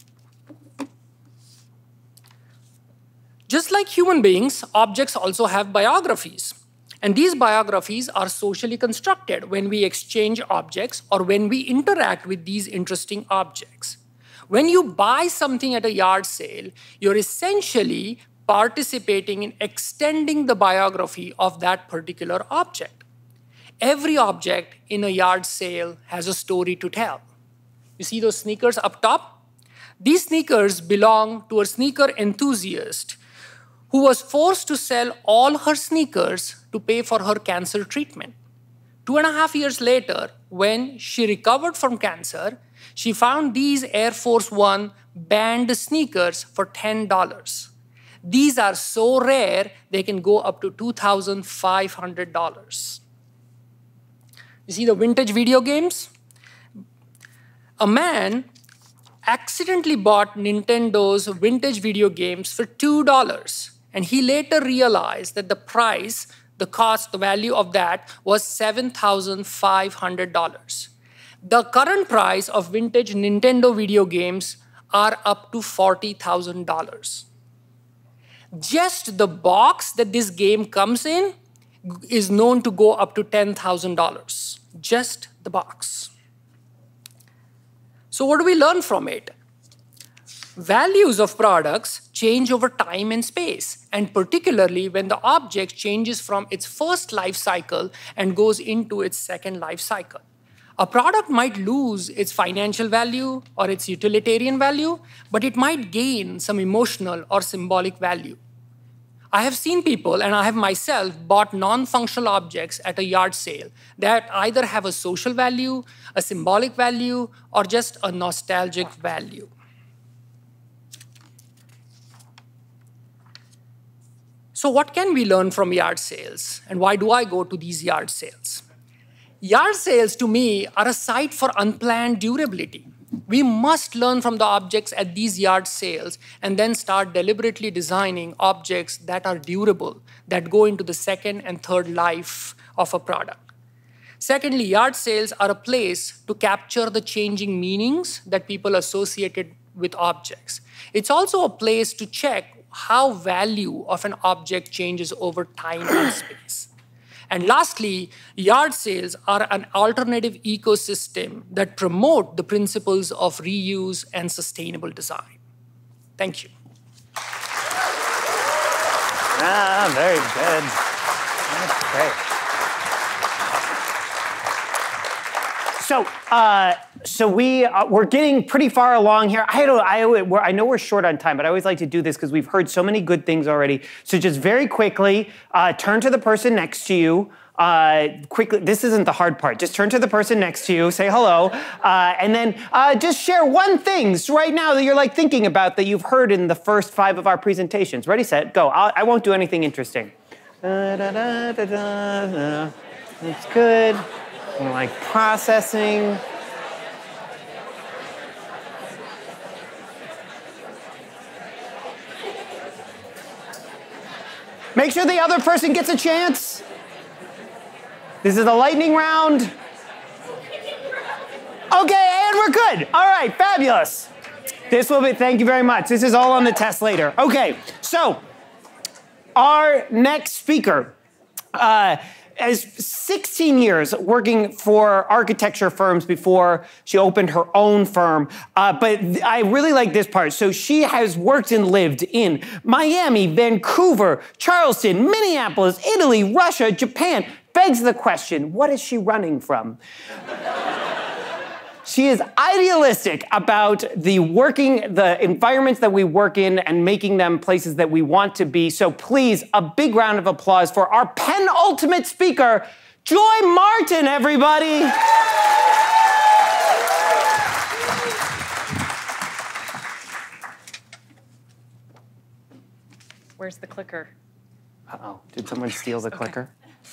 Just like human beings, objects also have biographies. And these biographies are socially constructed when we exchange objects or when we interact with these interesting objects. When you buy something at a yard sale, you're essentially participating in extending the biography of that particular object. Every object in a yard sale has a story to tell. You see those sneakers up top? These sneakers belong to a sneaker enthusiast who was forced to sell all her sneakers to pay for her cancer treatment. Two and a half years later, when she recovered from cancer, she found these Air Force One banned sneakers for ten dollars. These are so rare, they can go up to two thousand five hundred dollars. You see the vintage video games? A man accidentally bought Nintendo's vintage video games for two dollars, and he later realized that the price, the cost, the value of that was seven thousand five hundred dollars. The current price of vintage Nintendo video games are up to forty thousand dollars. Just the box that this game comes in is known to go up to ten thousand dollars. Just the box. So what do we learn from it? Values of products change over time and space, and particularly when the object changes from its first life cycle and goes into its second life cycle. A product might lose its financial value or its utilitarian value, but it might gain some emotional or symbolic value. I have seen people, and I have myself, bought non-functional objects at a yard sale that either have a social value, a symbolic value, or just a nostalgic value. So what can we learn from yard sales, and why do I go to these yard sales? Yard sales, to me, are a site for unplanned durability. We must learn from the objects at these yard sales and then start deliberately designing objects that are durable, that go into the second and third life of a product. Secondly, yard sales are a place to capture the changing meanings that people associated with objects. It's also a place to check how value of an object changes over time and space. And lastly, yard sales are an alternative ecosystem that promote the principles of reuse and sustainable design. Thank you. Ah, very good. That's great. So, uh, so we uh, we're getting pretty far along here. I don't. I we're, I know we're short on time, but I always like to do this because we've heard so many good things already. So just very quickly, uh, turn to the person next to you. Uh, quickly, this isn't the hard part. Just turn to the person next to you, say hello, uh, and then uh, just share one thing right now that you're like thinking about that you've heard in the first five of our presentations. Ready, set, go. I'll, I won't do anything interesting. Da, da, da, da, da, da. That's good. I'm like processing. Make sure the other person gets a chance. This is the lightning round. Okay, and we're good. All right, fabulous. This will be, thank you very much. This is all on the test later. Okay, so our next speaker, uh, has sixteen years working for architecture firms before she opened her own firm. Uh, but I really like this part. So she has worked and lived in Miami, Vancouver, Charleston, Minneapolis, Italy, Russia, Japan. Begs the question, what is she running from? She is idealistic about the working, the environments that we work in and making them places that we want to be. So please, a big round of applause for our penultimate speaker, Joy Martin, everybody. Where's the clicker? Uh-oh, did someone steal the clicker?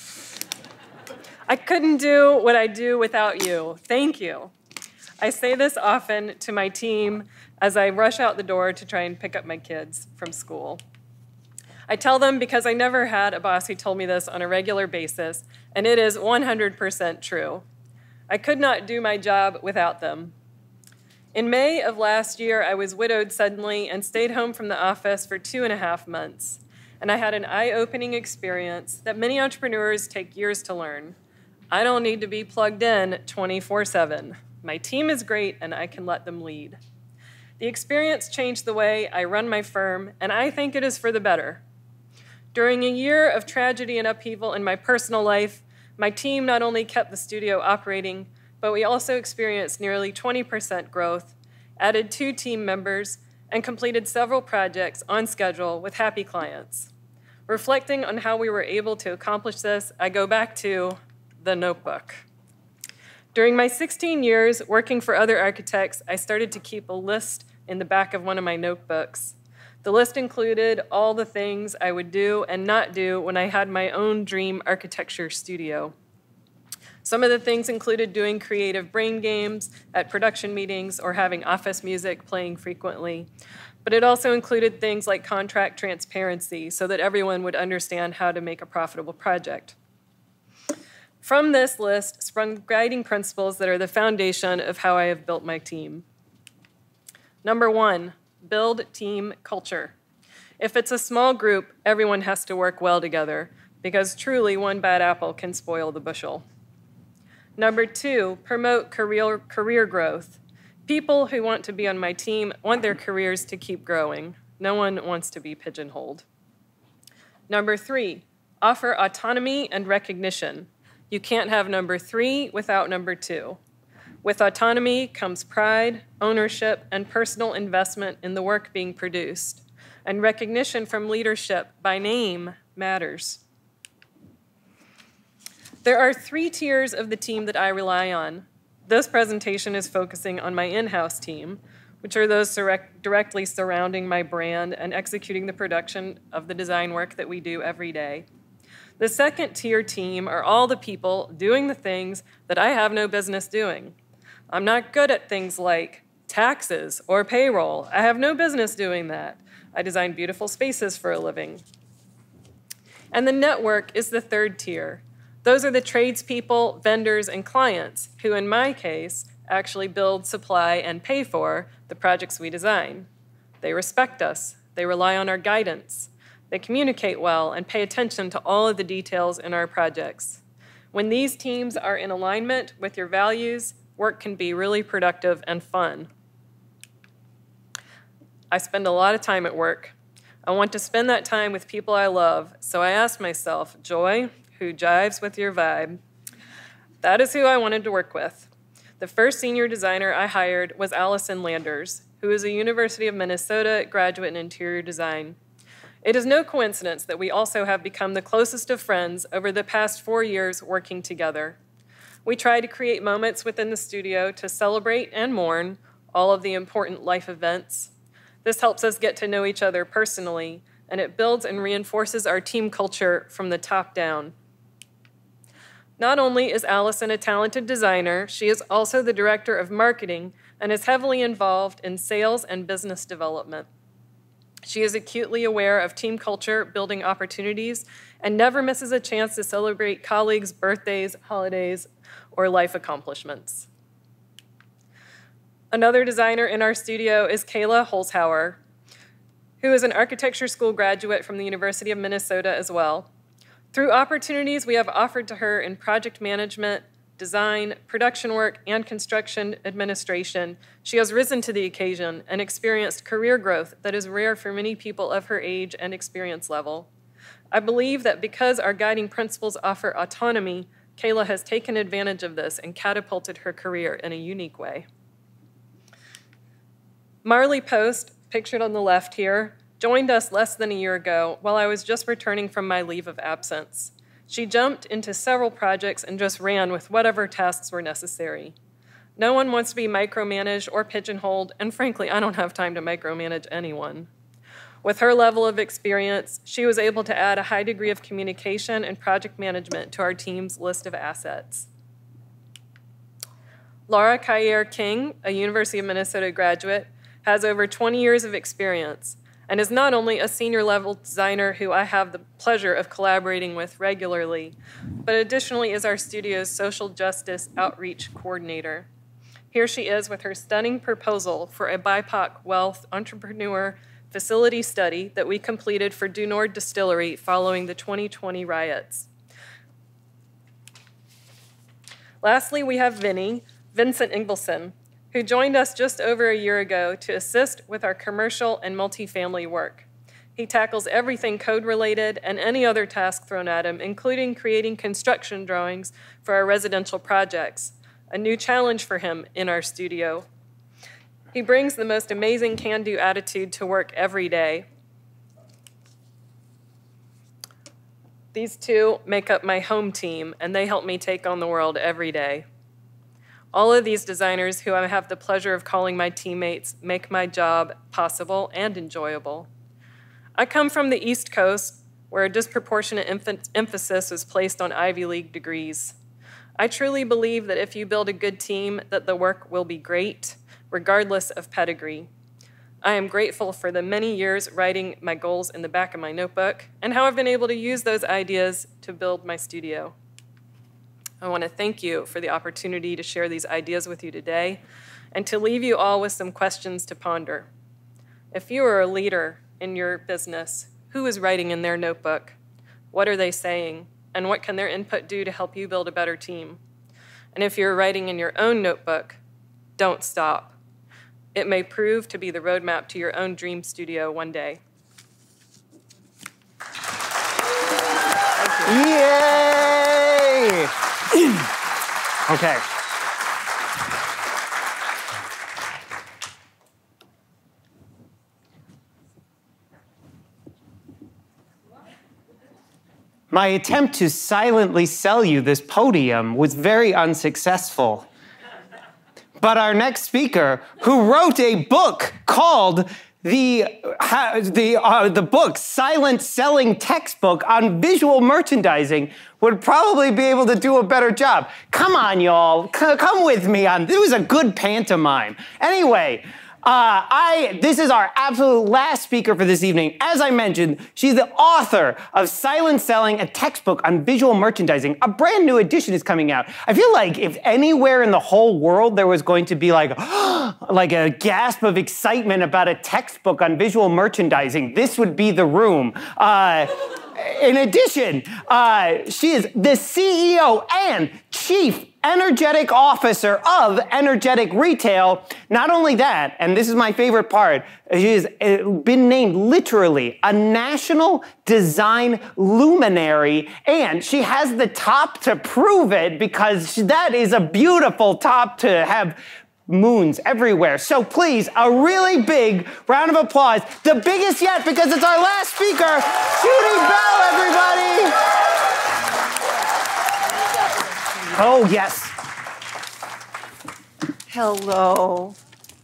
I couldn't do what I do without you. Thank you. I say this often to my team as I rush out the door to try and pick up my kids from school. I tell them because I never had a boss who told me this on a regular basis, and it is one hundred percent true. I could not do my job without them. In May of last year, I was widowed suddenly and stayed home from the office for two and a half months. And I had an eye-opening experience that many entrepreneurs take years to learn. I don't need to be plugged in twenty-four seven. My team is great, and I can let them lead. The experience changed the way I run my firm, and I think it is for the better. During a year of tragedy and upheaval in my personal life, my team not only kept the studio operating, but we also experienced nearly twenty percent growth, added two team members, and completed several projects on schedule with happy clients. Reflecting on how we were able to accomplish this, I go back to the notebook. During my sixteen years working for other architects, I started to keep a list in the back of one of my notebooks. The list included all the things I would do and not do when I had my own dream architecture studio. Some of the things included doing creative brain games at production meetings or having office music playing frequently. But it also included things like contract transparency so that everyone would understand how to make a profitable project. From this list sprung guiding principles that are the foundation of how I have built my team. Number one, build team culture. If it's a small group, everyone has to work well together because truly one bad apple can spoil the bushel. Number two, promote career, career growth. People who want to be on my team want their careers to keep growing. No one wants to be pigeonholed. Number three, offer autonomy and recognition. You can't have number three without number two. With autonomy comes pride, ownership, and personal investment in the work being produced. And recognition from leadership by name matters. There are three tiers of the team that I rely on. This presentation is focusing on my in-house team, which are those direct, directly surrounding my brand and executing the production of the design work that we do every day. The second tier team are all the people doing the things that I have no business doing. I'm not good at things like taxes or payroll. I have no business doing that. I design beautiful spaces for a living. And the network is the third tier. Those are the tradespeople, vendors, and clients who, in my case, actually build, supply, and pay for the projects we design. They respect us. They rely on our guidance. They communicate well and pay attention to all of the details in our projects. When these teams are in alignment with your values, work can be really productive and fun. I spend a lot of time at work. I want to spend that time with people I love, so I asked myself, Joy, who jives with your vibe? That is who I wanted to work with. The first senior designer I hired was Allison Landers, who is a University of Minnesota graduate in interior design. It is no coincidence that we also have become the closest of friends over the past four years working together. We try to create moments within the studio to celebrate and mourn all of the important life events. This helps us get to know each other personally, and it builds and reinforces our team culture from the top down. Not only is Allison a talented designer, she is also the director of marketing and is heavily involved in sales and business development. She is acutely aware of team culture, building opportunities, and never misses a chance to celebrate colleagues' birthdays, holidays, or life accomplishments. Another designer in our studio is Kayla Holzhauer, who is an architecture school graduate from the University of Minnesota as well. Through opportunities we have offered to her in project management, design, production work, and construction administration, she has risen to the occasion and experienced career growth that is rare for many people of her age and experience level. I believe that because our guiding principles offer autonomy, Kayla has taken advantage of this and catapulted her career in a unique way. Marley Post, pictured on the left here, joined us less than a year ago while I was just returning from my leave of absence. She jumped into several projects and just ran with whatever tasks were necessary. No one wants to be micromanaged or pigeonholed, and frankly, I don't have time to micromanage anyone. With her level of experience, she was able to add a high degree of communication and project management to our team's list of assets. Laura Kayer King, a University of Minnesota graduate, has over twenty years of experience and is not only a senior level designer who I have the pleasure of collaborating with regularly, but additionally is our studio's social justice outreach coordinator. Here she is with her stunning proposal for a B I P O C wealth entrepreneur facility study that we completed for Du Nord Distillery following the twenty twenty riots. Lastly, we have Vinny, Vincent Ingvelson, who joined us just over a year ago to assist with our commercial and multifamily work. He tackles everything code-related and any other task thrown at him, including creating construction drawings for our residential projects, a new challenge for him in our studio. He brings the most amazing can-do attitude to work every day. These two make up my home team, and they help me take on the world every day. All of these designers, who I have the pleasure of calling my teammates, make my job possible and enjoyable. I come from the East Coast, where a disproportionate emphasis is placed on Ivy League degrees. I truly believe that if you build a good team, that the work will be great, regardless of pedigree. I am grateful for the many years writing my goals in the back of my notebook and how I've been able to use those ideas to build my studio. I want to thank you for the opportunity to share these ideas with you today and to leave you all with some questions to ponder. If you are a leader in your business, who is writing in their notebook? What are they saying? And what can their input do to help you build a better team? And if you're writing in your own notebook, don't stop. It may prove to be the roadmap to your own dream studio one day. Yay! Okay. My attempt to silently sell you this podium was very unsuccessful. But our next speaker, who wrote a book called the, uh, the, uh, the book Silent Selling Textbook on Visual Merchandising, would probably be able to do a better job. Come on, y'all. C- come with me on, this was a good pantomime. Anyway, Uh, I, this is our absolute last speaker for this evening. As I mentioned, she's the author of Silent Selling, a textbook on visual merchandising. A brand new edition is coming out. I feel like if anywhere in the whole world there was going to be like, like a gasp of excitement about a textbook on visual merchandising, this would be the room. Uh, in addition, uh, she is the C E O and Chief Energetic Officer of Energetic Retail. Not only that, and this is my favorite part, she has been named literally a national design luminary, and she has the top to prove it because that is a beautiful top to have moons everywhere. So please, a really big round of applause, the biggest yet because it's our last speaker, Judy Bell, everybody. Oh, yes. Hello.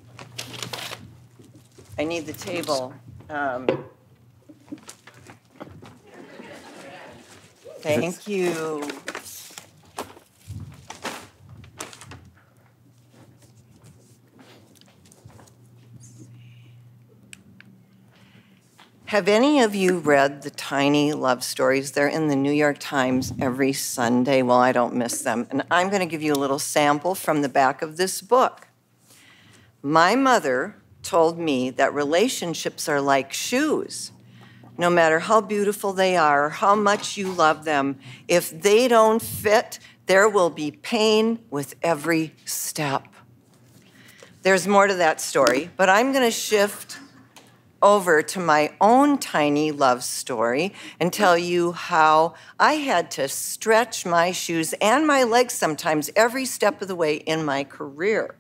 I need the table. Um, thank you. Have any of you read the Tiny Love Stories? They're in the New York Times every Sunday. Well, I don't miss them. And I'm going to give you a little sample from the back of this book. My mother told me that relationships are like shoes. No matter how beautiful they are, or how much you love them, if they don't fit, there will be pain with every step. There's more to that story, but I'm going to shift over to my own tiny love story and tell you how I had to stretch my shoes and my legs sometimes every step of the way in my career.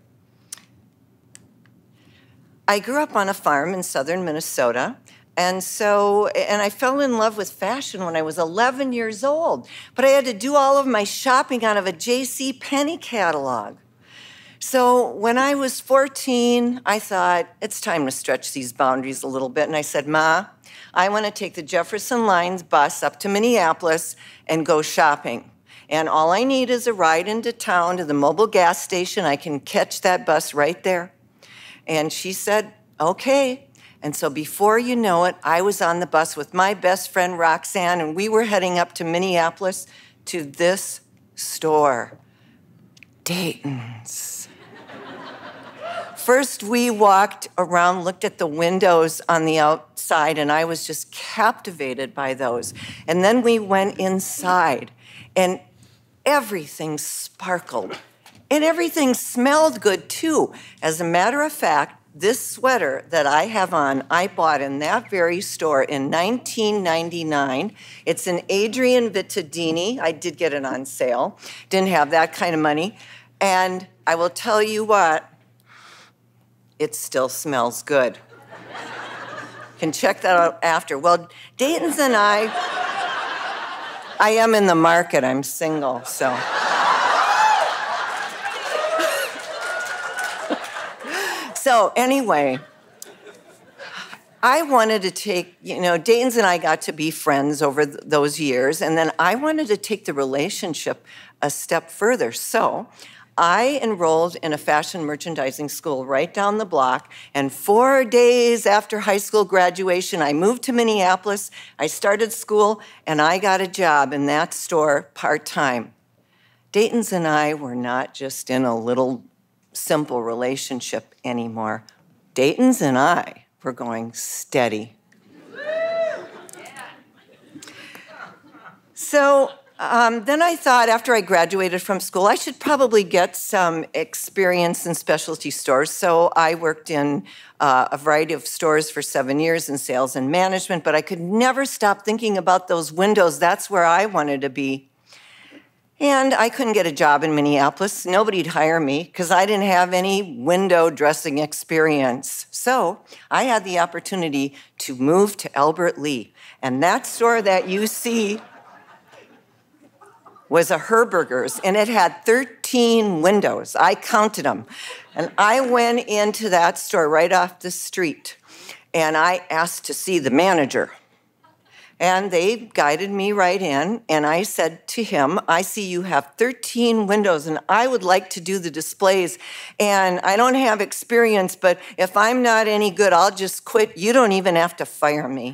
I grew up on a farm in southern Minnesota, and so, and I fell in love with fashion when I was eleven years old, but I had to do all of my shopping out of a J C Penney catalog. So when I was fourteen, I thought, it's time to stretch these boundaries a little bit. And I said, Ma, I want to take the Jefferson Lines bus up to Minneapolis and go shopping. And all I need is a ride into town to the mobile gas station. I can catch that bus right there. And she said, okay. And so before you know it, I was on the bus with my best friend, Roxanne, and we were heading up to Minneapolis to this store, Dayton's. First, we walked around, looked at the windows on the outside, and I was just captivated by those. And then we went inside, and everything sparkled. And everything smelled good, too. As a matter of fact, this sweater that I have on, I bought in that very store in nineteen ninety-nine. It's an Adrian Vittadini. I did get it on sale. Didn't have that kind of money. And I will tell you what, it still smells good. Can check that out after. Well, Dayton's and I, I am in the market. I'm single, so. So anyway, I wanted to take, you know, Dayton's and I got to be friends over th- those years, and then I wanted to take the relationship a step further. So I enrolled in a fashion merchandising school right down the block, and four days after high school graduation, I moved to Minneapolis, I started school, and I got a job in that store part-time. Dayton's and I were not just in a little simple relationship anymore. Dayton's and I were going steady. So um, then I thought after I graduated from school, I should probably get some experience in specialty stores. So I worked in uh, a variety of stores for seven years in sales and management, but I could never stop thinking about those windows. That's where I wanted to be. And I couldn't get a job in Minneapolis. Nobody'd hire me because I didn't have any window dressing experience. So I had the opportunity to move to Albert Lea. And that store that you see was a Herberger's, and it had thirteen windows. I counted them. And I went into that store right off the street, and I asked to see the manager. And they guided me right in, and I said to him, I see you have thirteen windows, and I would like to do the displays, and I don't have experience, but if I'm not any good, I'll just quit. You don't even have to fire me.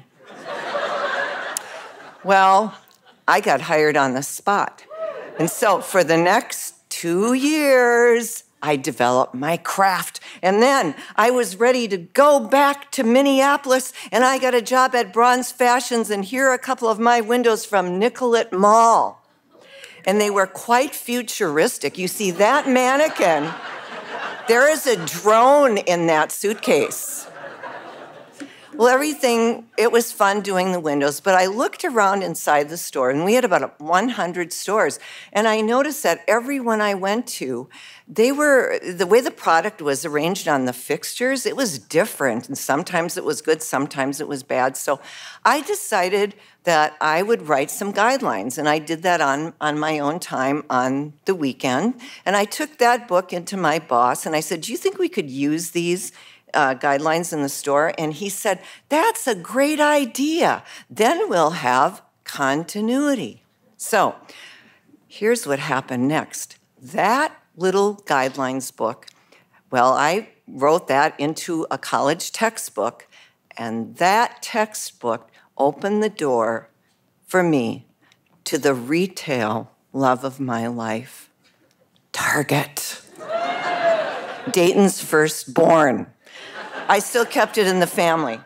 Well, I got hired on the spot. And so for the next two years, I developed my craft. And then I was ready to go back to Minneapolis, and I got a job at Bronze Fashions, and here are a couple of my windows from Nicollet Mall. And they were quite futuristic. You see, that mannequin, there is a drone in that suitcase. Well, everything, it was fun doing the windows, but I looked around inside the store, and we had about one hundred stores, and I noticed that everyone I went to, they were, the way the product was arranged on the fixtures, it was different, and sometimes it was good, sometimes it was bad, so I decided that I would write some guidelines, and I did that on, on my own time on the weekend, and I took that book into my boss, and I said, do you think we could use these Uh, guidelines in the store? And he said, that's a great idea. Then we'll have continuity. So here's what happened next. That little guidelines book, well, I wrote that into a college textbook, and that textbook opened the door for me to the retail love of my life, Target. Dayton's firstborn. I still kept it in the family.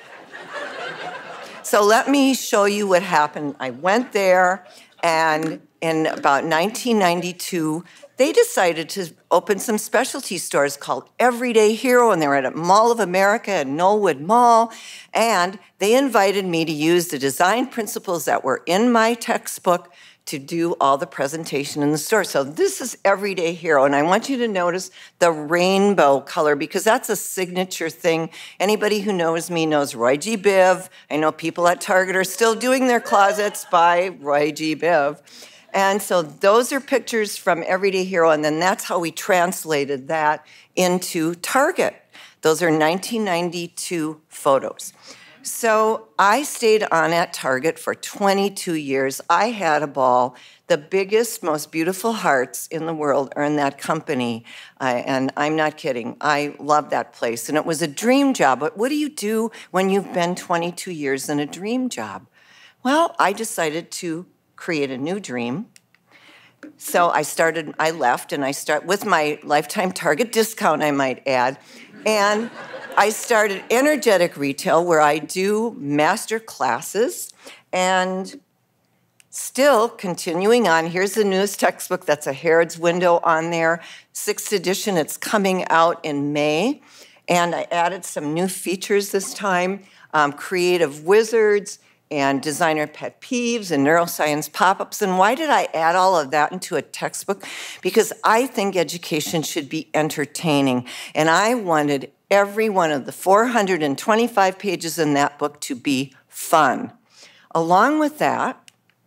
So let me show you what happened. I went there, and in about nineteen ninety-two, they decided to open some specialty stores called Everyday Hero, and they were at Mall of America at Knollwood Mall, and they invited me to use the design principles that were in my textbook to do all the presentation in the store. So this is Everyday Hero, and I want you to notice the rainbow color, because that's a signature thing. Anybody who knows me knows Roy G. Biv. I know people at Target are still doing their closets by Roy G. Biv. And so those are pictures from Everyday Hero, and then that's how we translated that into Target. Those are nineteen ninety-two photos. So I stayed on at Target for twenty-two years. I had a ball. The biggest, most beautiful hearts in the world are in that company. Uh, and I'm not kidding. I love that place. And it was a dream job. But what do you do when you've been twenty-two years in a dream job? Well, I decided to create a new dream. So I started, I left, and I start with my lifetime Target discount, I might add. And I started Energetic Retail, where I do master classes, and still continuing on. Here's the newest textbook. That's a Harrods window on there, sixth edition. It's coming out in May, and I added some new features this time, um, creative wizards and designer pet peeves and neuroscience pop-ups. And why did I add all of that into a textbook? Because I think education should be entertaining, and I wanted every one of the four hundred twenty-five pages in that book to be fun. Along with that,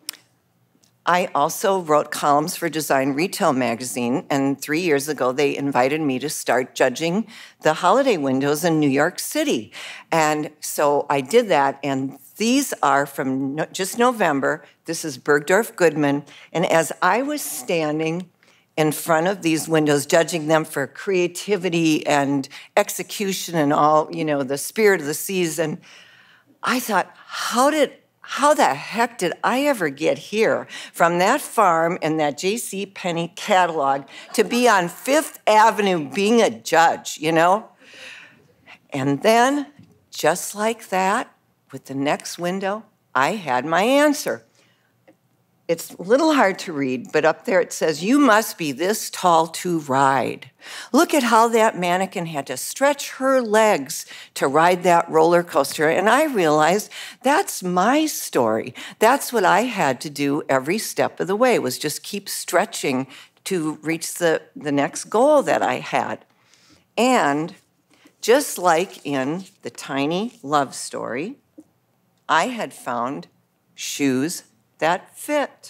I also wrote columns for Design Retail magazine, and three years ago they invited me to start judging the holiday windows in New York City. And so I did that, and these are from no, just November. This is Bergdorf Goodman, and as I was standing in front of these windows, judging them for creativity and execution and all, you know, the spirit of the season, I thought, how did, how the heck did I ever get here from that farm and that J C Penney catalog to be on Fifth Avenue being a judge, you know? And then, just like that, with the next window, I had my answer. It's a little hard to read, but up there it says, you must be this tall to ride. Look at how that mannequin had to stretch her legs to ride that roller coaster. And I realized that's my story. That's what I had to do every step of the way, was just keep stretching to reach the, the next goal that I had. And just like in the tiny love story, I had found shoes that fit.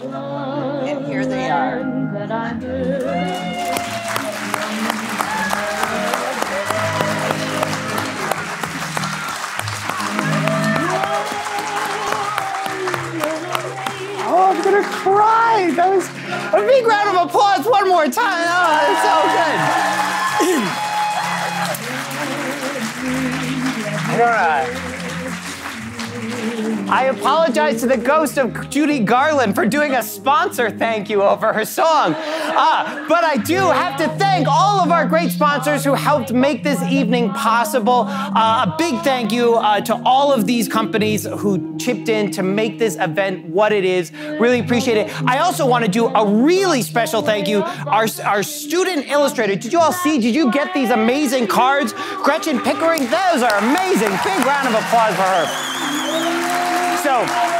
And here they are. Oh, I'm gonna cry. That was a big round of applause one more time. Oh, that's so good. I don't know. I apologize to the ghost of Judy Garland for doing a sponsor thank you over her song. Uh, but I do have to thank all of our great sponsors who helped make this evening possible. Uh, a big thank you uh, to all of these companies who chipped in to make this event what it is. Really appreciate it. I also want to do a really special thank you. Our, our student illustrator, did you all see, did you get these amazing cards? Gretchen Pickering, those are amazing. Big round of applause for her. So,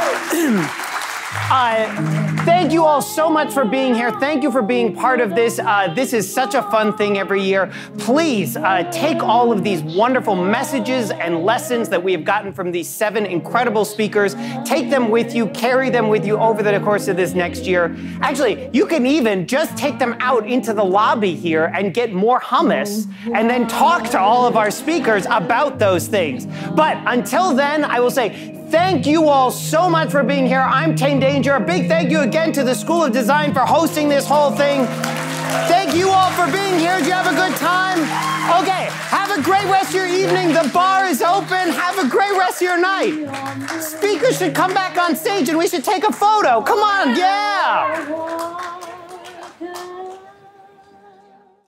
uh, thank you all so much for being here. Thank you for being part of this. Uh, this is such a fun thing every year. Please uh, take all of these wonderful messages and lessons that we have gotten from these seven incredible speakers, take them with you, carry them with you over the course of this next year. Actually, you can even just take them out into the lobby here and get more hummus and then talk to all of our speakers about those things. But until then, I will say, thank you all so much for being here. I'm Tane Danger. A big thank you again to the School of Design for hosting this whole thing. Thank you all for being here. Did you have a good time? Okay, have a great rest of your evening. The bar is open. Have a great rest of your night. Speakers should come back on stage and we should take a photo. Come on, yeah.